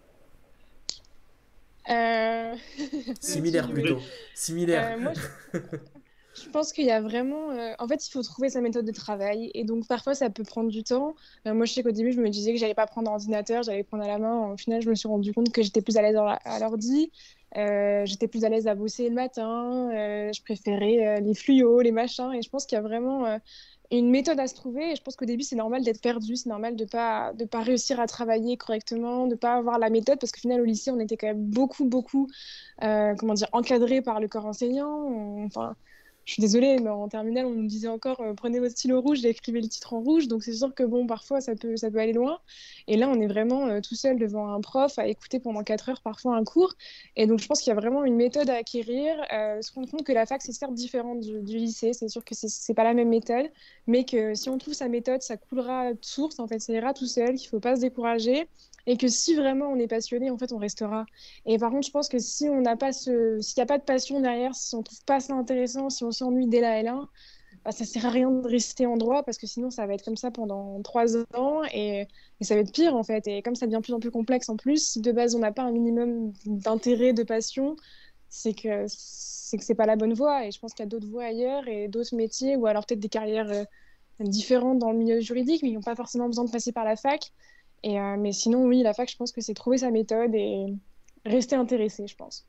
Euh, Et Similaire tu- plutôt. Similaire. Euh, moi, je Je pense qu'il y a vraiment. euh, En fait, il faut trouver sa méthode de travail. Et donc, parfois, ça peut prendre du temps. Euh, moi, je sais qu'au début, je me disais que j'allais pas prendre ordinateur, j'allais prendre à la main. Au final, je me suis rendu compte que j'étais plus à l'aise à l'ordi. Euh, j'étais plus à l'aise à bosser le matin. Euh, je préférais euh, les fluos, les machins. Et je pense qu'il y a vraiment euh, une méthode à se trouver. Et je pense qu'au début, c'est normal d'être perdu. C'est normal de pas, de pas réussir à travailler correctement, de pas avoir la méthode. Parce qu'au final, au lycée, on était quand même beaucoup, beaucoup, euh, comment dire, encadré par le corps enseignant. On- Enfin. je suis désolée, mais en terminale, on nous disait encore euh, prenez votre stylo rouge et écrivez le titre en rouge. Donc c'est sûr que bon, parfois ça peut, ça peut aller loin. Et là, on est vraiment euh, tout seul devant un prof à écouter pendant quatre heures parfois un cours. Et donc je pense qu'il y a vraiment une méthode à acquérir. Euh, se rendre compte que la fac, c'est certes différent du, du lycée. C'est sûr que c'est c'est pas la même méthode, mais que si on trouve sa méthode, ça coulera de source. En fait, ça ira tout seul, qu'il faut pas se décourager. Et que si vraiment on est passionné, en fait, on restera. Et par contre, je pense que si on n'a pas ce, s'il n'y a pas de passion derrière, si on trouve pas ça intéressant, si on s'ennuie dès la L un, bah, ça sert à rien de rester en droit parce que sinon ça va être comme ça pendant trois ans et, et ça va être pire en fait. Et comme ça devient de plus en plus complexe en plus, si de base on n'a pas un minimum d'intérêt, de passion, c'est que c'est que c'est pas la bonne voie. Et je pense qu'il y a d'autres voies ailleurs et d'autres métiers ou alors peut-être des carrières euh, différentes dans le milieu juridique, mais ils n'ont pas forcément besoin de passer par la fac. Et, euh, mais sinon, oui, la fac, je pense que c'est trouver sa méthode et rester intéressé, je pense.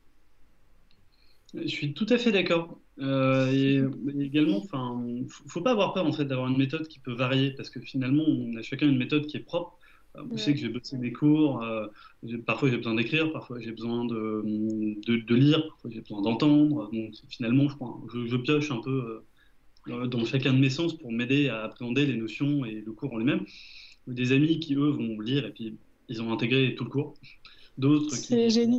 Je suis tout à fait d'accord. Euh, et, et également, enfin, faut faut pas avoir peur en fait d'avoir une méthode qui peut varier parce que finalement, on a chacun une méthode qui est propre. Euh, Vous savez Ouais. que j'ai bossé des cours. Euh, j'ai- parfois, j'ai besoin d'écrire, parfois j'ai besoin de, de, de lire, parfois j'ai besoin d'entendre. Donc finalement, je, crois, je, je pioche un peu euh, dans chacun de mes sens pour m'aider à appréhender les notions et le cours en lui-même. Des amis qui eux vont lire et puis ils ont intégré tout le cours. D'autres C'est qui génie.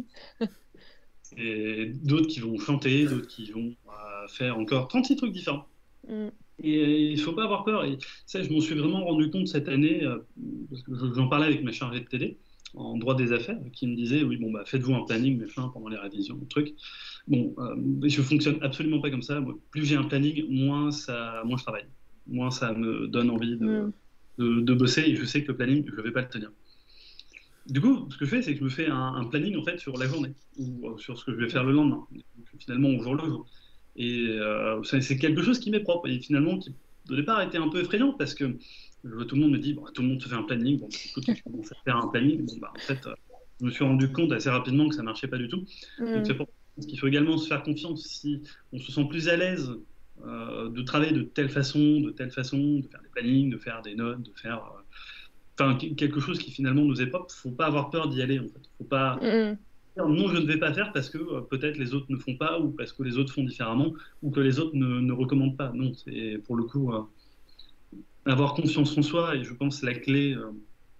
et d'autres qui vont chanter, d'autres qui vont euh, faire encore trente-six trucs différents. Mm. Et il ne faut pas avoir peur. Et ça, je m'en suis vraiment rendu compte cette année, euh, parce que je- j'en parlais avec ma chargée de télé en droit des affaires, qui me disait, oui, bon, bah, faites-vous un planning, machin, pendant les révisions, truc. Bon, euh, je fonctionne absolument pas comme ça. Moi, plus j'ai un planning, moins, ça, moins je travaille. Moins ça me donne envie de, Mm. de, de bosser, et je sais que le planning, je ne vais pas le tenir. Du coup, ce que je fais, c'est que je me fais un, un planning en fait sur la journée ou euh, sur ce que je vais faire le lendemain. Donc, finalement, au jour le jour. Et euh, c'est c'est quelque chose qui m'est propre et finalement qui, au départ, était un peu effrayant parce que je vois tout le monde me dit, bon, tout le monde se fait un planning. Bon, écoute, je commence à faire un planning. Bon, bah, en fait, euh, je me suis rendu compte assez rapidement que ça marchait pas du tout. Donc, c'est Mm. pour ça qu'il faut également se faire confiance si on se sent plus à l'aise euh, de travailler de telle façon, de telle façon, de faire des plannings, de faire des notes, de faire euh, enfin, quelque chose qui finalement nous est propre. Faut pas avoir peur d'y aller en fait. Faut pas Mm. dire non, je ne vais pas faire parce que euh, peut-être les autres ne font pas ou parce que les autres font différemment ou que les autres ne, ne recommandent pas. Non, c'est pour le coup euh, avoir confiance en soi et je pense la clé, euh,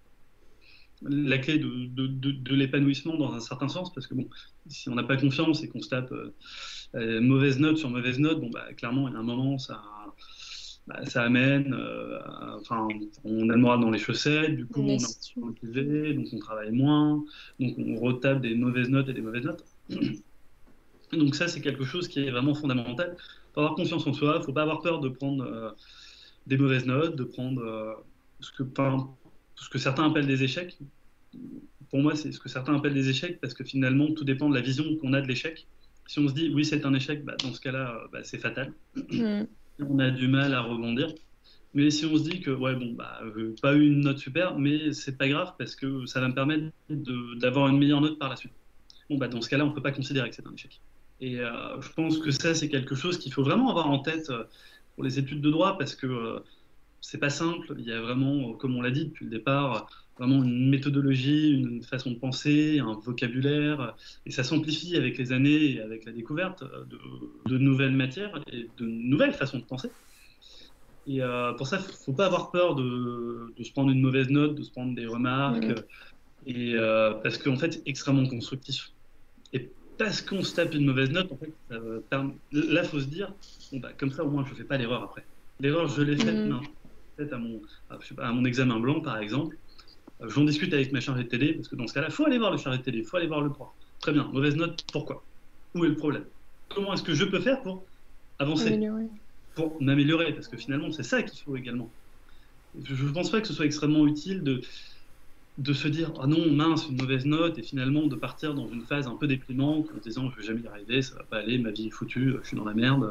la clé de, de, de, de l'épanouissement dans un certain sens parce que bon, si on n'a pas confiance et qu'on se tape euh, euh, mauvaise note sur mauvaise note, bon bah clairement il y a un moment ça bah, ça amène, euh, à- enfin, on a le moral dans les chaussettes, du coup, Une on est lassitude. motivé, donc on travaille moins, donc on retape des mauvaises notes et des mauvaises notes. Donc ça, c'est quelque chose qui est vraiment fondamental. Il faut avoir confiance en soi, il ne faut pas avoir peur de prendre euh, des mauvaises notes, de prendre euh, ce que, enfin, ce que certains appellent des échecs. Pour moi, c'est ce que certains appellent des échecs parce que finalement, tout dépend de la vision qu'on a de l'échec. Si on se dit, oui, c'est un échec, bah, dans ce cas-là, euh, bah, c'est fatal. Mm. On a du mal à rebondir. Mais si on se dit que, ouais, bon, bah, euh, pas eu une note super, mais c'est pas grave parce que ça va me permettre de- d'avoir une meilleure note par la suite. Bon, bah, dans ce cas-là, on peut pas considérer que c'est un échec. Et euh, je pense que ça, c'est quelque chose qu'il faut vraiment avoir en tête euh, pour les études de droit parce que euh, c'est pas simple. Il y a vraiment, euh, comme on l'a dit depuis le départ, euh, vraiment une méthodologie, une façon de penser, un vocabulaire, euh, et ça s'amplifie avec les années et avec la découverte euh, de, de nouvelles matières et de nouvelles façons de penser. Et euh, pour ça, il ne faut pas avoir peur de, de se prendre une mauvaise note, de se prendre des remarques, Mm. euh, et, euh, parce qu'en fait, c'est extrêmement constructif. Et parce qu'on se tape une mauvaise note, en fait, ça va perm- là, il faut se dire, bon, bah, comme ça, au moins, je ne fais pas l'erreur après. L'erreur, je l'ai faite, Mm. non, faite à mon, à, je sais pas, à mon examen blanc, par exemple. Euh, J'en discute avec ma chargée de télé, parce que dans ce cas-là, il faut aller voir le chargé de télé, il faut aller voir le prof. Très bien, mauvaise note, pourquoi? Où est le problème? Comment est-ce que je peux faire pour avancer, Améliorer. pour m'améliorer? Parce que finalement, c'est ça qu'il faut également. Je ne pense pas que ce soit extrêmement utile de, de se dire ah non, mince, une mauvaise note, et finalement de partir dans une phase un peu déprimante en se disant je vais jamais y arriver, ça va pas aller, ma vie est foutue, je suis dans la merde.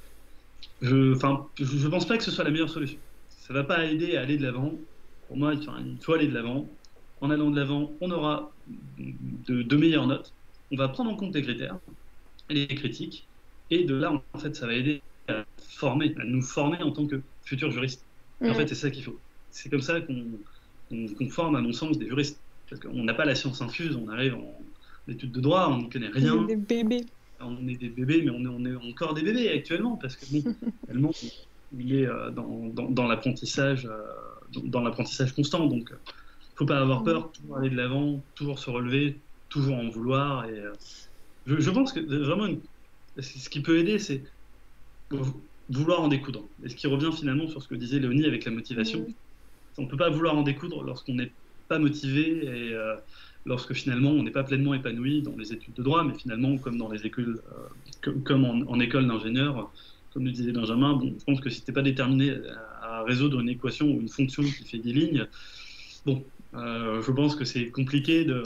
Je, enfin, je, je pense pas que ce soit la meilleure solution. Ça va pas aider à aller de l'avant. Pour moi, enfin, il faut aller de l'avant. En allant de l'avant, on aura de, de meilleures notes. On va prendre en compte les critères, les critiques, et de là, en fait, ça va aider à former, à nous former en tant que futurs juristes. Et en Mm. fait, c'est ça qu'il faut. C'est comme ça qu'on qu'on- qu'on forme, à mon sens, des juristes. Parce qu'on n'a pas la science infuse, on arrive en études de droit, on n'y connaît rien. Des bébés. on est des bébés, mais on est, on est encore des bébés actuellement, parce que bon, tellement, il est euh, dans, dans, dans l'apprentissage, euh, dans, dans l'apprentissage constant. Donc, il ne faut pas avoir peur, toujours aller de l'avant, toujours se relever, toujours en vouloir. Et, euh, je, je pense que vraiment, une, ce qui peut aider, c'est vouloir en découdre. Et ce qui revient finalement sur ce que disait Léonie avec la motivation. Mmh. On ne peut pas vouloir en découdre lorsqu'on n'est pas motivé et euh, lorsque finalement on n'est pas pleinement épanoui dans les études de droit, mais finalement comme dans les écoles, euh, comme, comme en, en école d'ingénieur, comme le disait Benjamin, bon, je pense que si tu n'es pas déterminé à, à résoudre une équation ou une fonction qui fait dix lignes, bon, euh, je pense que c'est compliqué de,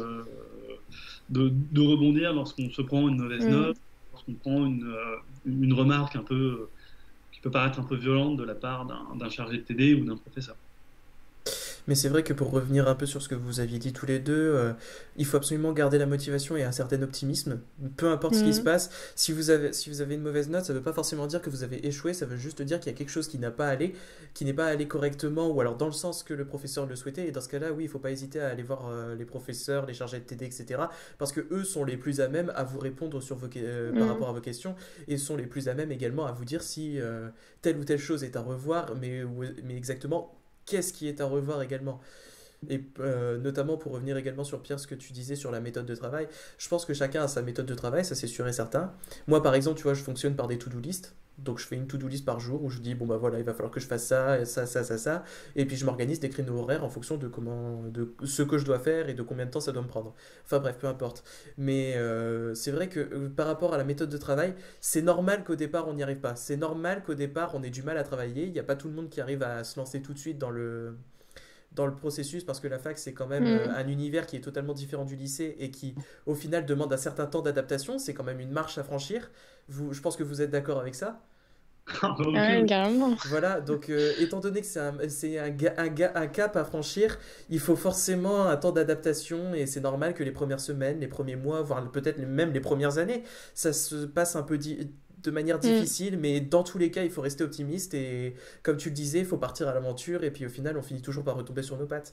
de, de rebondir lorsqu'on se prend une mauvaise mmh. note, lorsqu'on prend une, une remarque un peu, qui peut paraître un peu violente de la part d'un chargé de T D ou d'un professeur. Mais c'est vrai que pour revenir un peu sur ce que vous aviez dit tous les deux, euh, il faut absolument garder la motivation et un certain optimisme, peu importe mmh. ce qui se passe. Si vous avez, si vous avez une mauvaise note, ça ne veut pas forcément dire que vous avez échoué, ça veut juste dire qu'il y a quelque chose qui n'a pas allé, qui n'est pas allé correctement, ou alors dans le sens que le professeur le souhaitait. Et dans ce cas-là, oui, il ne faut pas hésiter à aller voir euh, les professeurs, les chargés de T D, et cetera. Parce que eux sont les plus à même à vous répondre sur vos, euh, mmh. par rapport à vos questions, et sont les plus à même également à vous dire si euh, telle ou telle chose est à revoir, mais, mais exactement qu'est-ce qui est à revoir également. Et euh, notamment pour revenir également sur Pierre, ce que tu disais sur la méthode de travail, je pense que chacun a sa méthode de travail, ça c'est sûr et certain. Moi par exemple, tu vois, je fonctionne par des to-do list, donc je fais une to-do list par jour où je dis bon bah voilà, il va falloir que je fasse ça, ça, ça, ça, ça, et puis je m'organise des créneaux horaires en fonction de comment, de ce que je dois faire et de combien de temps ça doit me prendre. Enfin bref, peu importe. Mais euh, c'est vrai que euh, par rapport à la méthode de travail, c'est normal qu'au départ on n'y arrive pas. C'est normal qu'au départ on ait du mal à travailler. Il n'y a pas tout le monde qui arrive à se lancer tout de suite dans le dans le processus, parce que la fac c'est quand même mmh. euh, un univers qui est totalement différent du lycée et qui au final demande un certain temps d'adaptation. C'est quand même une marche à franchir. Vous, je pense que vous êtes d'accord avec ça. Ah ouais, carrément. Voilà, donc euh, étant donné que c'est un, c'est un, un, un cap à franchir, il faut forcément un temps d'adaptation et c'est normal que les premières semaines, les premiers mois, voire peut-être même les premières années, ça se passe un peu di- de manière difficile, mm. mais dans tous les cas, il faut rester optimiste et comme tu le disais, il faut partir à l'aventure et puis au final, on finit toujours par retomber sur nos pattes.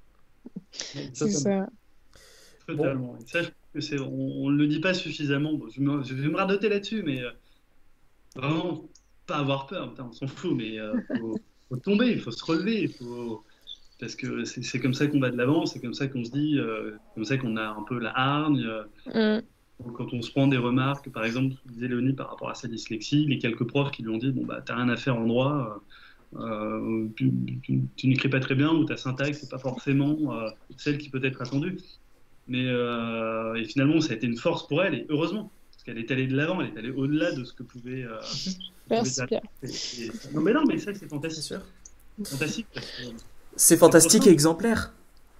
C'est ça. Totalement. Bon. Ça, je pense que on ne le dit pas suffisamment. Bon, je, me, je vais me radoter là-dessus, mais euh, vraiment, pas avoir peur. Putain, on s'en fout, mais il euh, faut, faut tomber, il faut se relever. Il faut... Parce que c'est comme ça qu'on va de l'avant, c'est comme ça qu'on se dit, euh, comme ça qu'on a un peu la hargne. Euh, mm. Quand on se prend des remarques, par exemple, disait Léonie par rapport à sa dyslexie, les quelques profs qui lui ont dit bon bah t'as rien à faire en droit, euh, tu, tu, tu n'écris pas très bien ou ta syntaxe c'est pas forcément euh, celle qui peut être attendue. Mais euh, et finalement ça a été une force pour elle et heureusement parce qu'elle est allée de l'avant, elle est allée au-delà de ce que pouvait. Euh, Merci Pierre. Non mais non mais ça c'est fantastique. C'est sûr. Fantastique. C'est fantastique et exemplaire.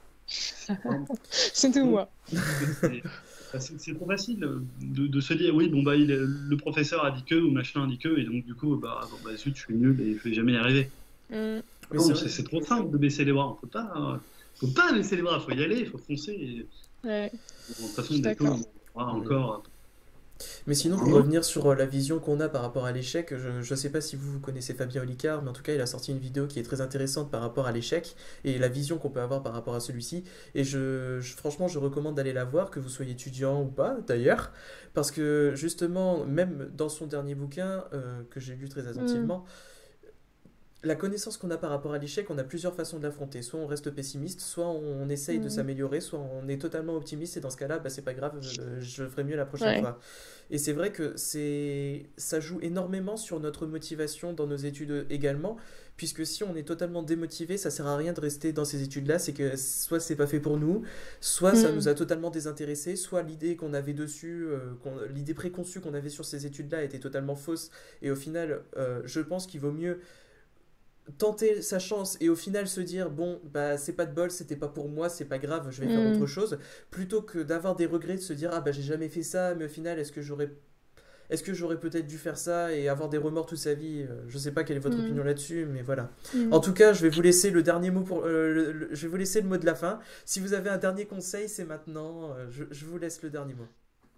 C'est tout moi. C'est trop facile de, de se dire oui bon bah il, le professeur a dit que ou machin a dit que et donc du coup bah, bon, bah zut je suis nul et je vais jamais y arriver. Mm. C'est trop simple de baisser les bras, on peut pas, faut pas baisser les bras, faut y aller, il faut foncer. Et... Ouais. Bon, de toute façon d'accord. Encore. Mais sinon, pour revenir sur la vision qu'on a par rapport à l'échec, je ne sais pas si vous connaissez Fabien Olicard, mais en tout cas, il a sorti une vidéo qui est très intéressante par rapport à l'échec et la vision qu'on peut avoir par rapport à celui-ci. Et je, je, franchement, je recommande d'aller la voir, que vous soyez étudiant ou pas, d'ailleurs, parce que justement, même dans son dernier bouquin, euh, que j'ai lu très attentivement, mmh. la connaissance qu'on a par rapport à l'échec, on a plusieurs façons de l'affronter. Soit on reste pessimiste, soit on essaye mmh. de s'améliorer, soit on est totalement optimiste et dans ce cas-là, bah, c'est pas grave, je, je ferai mieux la prochaine ouais. fois. Et c'est vrai que c'est, ça joue énormément sur notre motivation dans nos études également, puisque si on est totalement démotivé, ça sert à rien de rester dans ces études-là, c'est que soit c'est pas fait pour nous, soit mmh. ça nous a totalement désintéressés, soit l'idée qu'on avait dessus, euh, qu'on, l'idée préconçue qu'on avait sur ces études-là était totalement fausse, et au final, euh, je pense qu'il vaut mieux tenter sa chance et au final se dire bon bah c'est pas de bol, c'était pas pour moi, c'est pas grave, je vais faire mmh. autre chose, plutôt que d'avoir des regrets, de se dire ah bah j'ai jamais fait ça, mais au final est-ce que j'aurais est-ce que j'aurais peut-être dû faire ça et avoir des remords toute sa vie. Je sais pas quelle est votre mmh. opinion là-dessus, mais voilà. Mmh. En tout cas, je vais vous laisser le dernier mot pour euh, le, le, je vais vous laisser le mot de la fin. Si vous avez un dernier conseil, c'est maintenant. Euh, je, je vous laisse le dernier mot.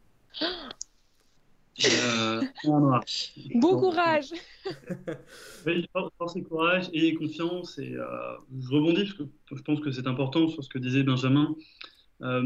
Euh, bon courage. Oui, force et courage et confiance et euh, je rebondis parce que je pense que c'est important sur ce que disait Benjamin. Euh,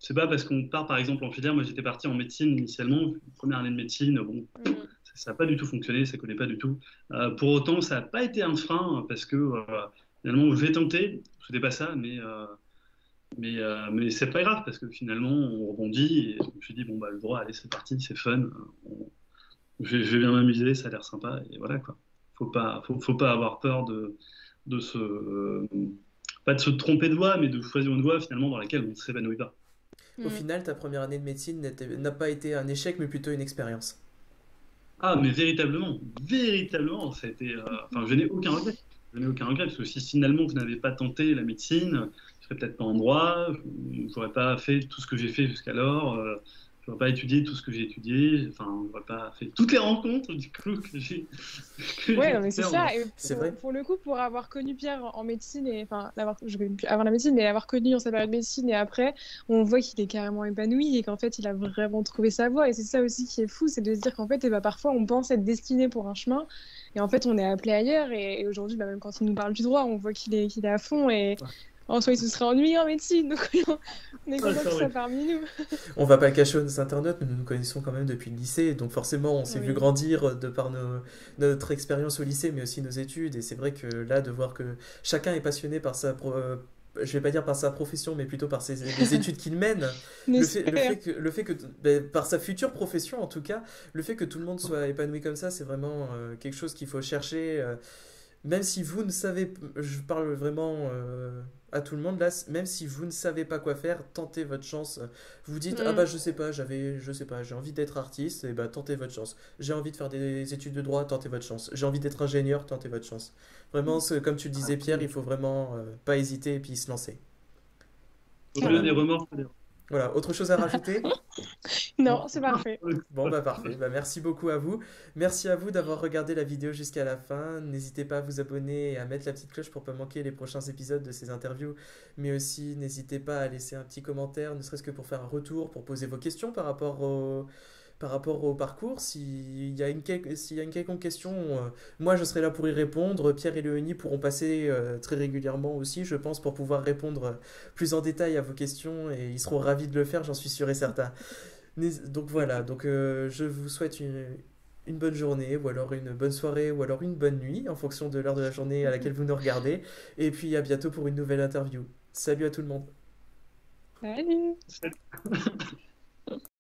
c'est pas parce qu'on part par exemple en filière. Moi, j'étais parti en médecine initialement, première année de médecine. Bon, Mm. ça n'a pas du tout fonctionné, ça collait pas du tout. Euh, pour autant, ça n'a pas été un frein parce que euh, finalement, je vais tenter. C'était pas ça, mais euh, mais euh, mais c'est pas grave parce que finalement, on rebondit. Et je me suis dit bon bah le droit, allez, c'est parti, c'est fun. On- je, vais je vais bien m'amuser, ça a l'air sympa et voilà quoi. Faut pas faut, faut pas avoir peur de de se euh, pas de se tromper de voie, mais de choisir une voie finalement dans laquelle on ne s'épanouit pas. Au Mm. final, ta première année de médecine n'était- n'a pas été un échec, mais plutôt une expérience. Ah, mais véritablement, véritablement, ça a été. euh, Enfin, je n'ai aucun regret. Je n'ai aucun regret parce que si finalement je n'avais pas tenté la médecine, je serais peut-être pas en droit, je n'aurais pas fait tout ce que j'ai fait jusqu'alors, euh, je n'aurais pas étudié tout ce que j'ai étudié, enfin, je n'aurais pas fait toutes les rencontres du coup que j'ai que Ouais, j'ai non, pu mais c'est faire. en- ça. Et C'est pour, vrai? pour le coup, pour avoir connu Pierre en en médecine, et enfin, l'avoir, je connais plus avant la médecine, mais l'avoir connu dans sa période de médecine et après, on voit qu'il est carrément épanoui et qu'en fait, il a vraiment trouvé sa voie. Et c'est ça aussi qui est fou, c'est de se dire qu'en fait, eh ben, parfois, on pense être destiné pour un chemin et en fait, on est appelé ailleurs. Et, et aujourd'hui, bah, même quand il nous parle du droit, on voit qu'il est, qu'il est à fond et en soi, il se serait ennuyé en médecine. Donc, on est Ah, content c'est qu'il soit vrai. parmi nous. On va pas le cacher aux internautes, mais nous nous connaissons quand même depuis le lycée, donc forcément on s'est vu Oui. grandir de par nos- notre expérience au lycée, mais aussi nos études, et c'est vrai que là, de voir que chacun est passionné par sa, pro- euh, je vais pas dire par sa profession, mais plutôt par ses, les études qu'il mène, On le fait, le espère. fait que, le fait que, ben, par sa future profession en tout cas, le fait que tout le monde soit épanoui comme ça, c'est vraiment euh, quelque chose qu'il faut chercher. euh, Même si vous ne savez, je parle vraiment euh, à tout le monde là, même si vous ne savez pas quoi faire, tentez votre chance. Vous dites, ah bah Mm. je sais pas, j'avais, je sais pas, j'ai envie d'être artiste, et bah tentez votre chance. J'ai envie de faire des études de droit, tentez votre chance. J'ai envie d'être ingénieur, tentez votre chance. Vraiment, c'est- comme tu le disais Pierre, il faut vraiment euh, pas hésiter et puis se lancer. Au-delà Voilà. des Carrément. remords, faut des- Voilà, autre chose à rajouter? Non, non. c'est parfait. Bon bah parfait, bah, merci beaucoup à vous. Merci à vous d'avoir regardé la vidéo jusqu'à la fin. N'hésitez pas à vous abonner et à mettre la petite cloche pour pas manquer les prochains épisodes de ces interviews. Mais aussi n'hésitez pas à laisser un petit commentaire, ne serait-ce que pour faire un retour, pour poser vos questions par rapport au, par rapport au parcours. S'il y a une, quel- s'il y a une quelconque question, euh, moi je serai là pour y répondre. Pierre et Léonie pourront passer euh, très régulièrement aussi, je pense, pour pouvoir répondre euh, plus en détail à vos questions et ils seront ravis de le faire, j'en suis sûr et certain. N'hés- Donc voilà, donc euh, je vous souhaite une, une bonne journée, ou alors une bonne soirée, ou alors une bonne nuit, en fonction de l'heure de la journée à laquelle vous nous regardez. Et puis à bientôt pour une nouvelle interview. Salut à tout le monde. Salut!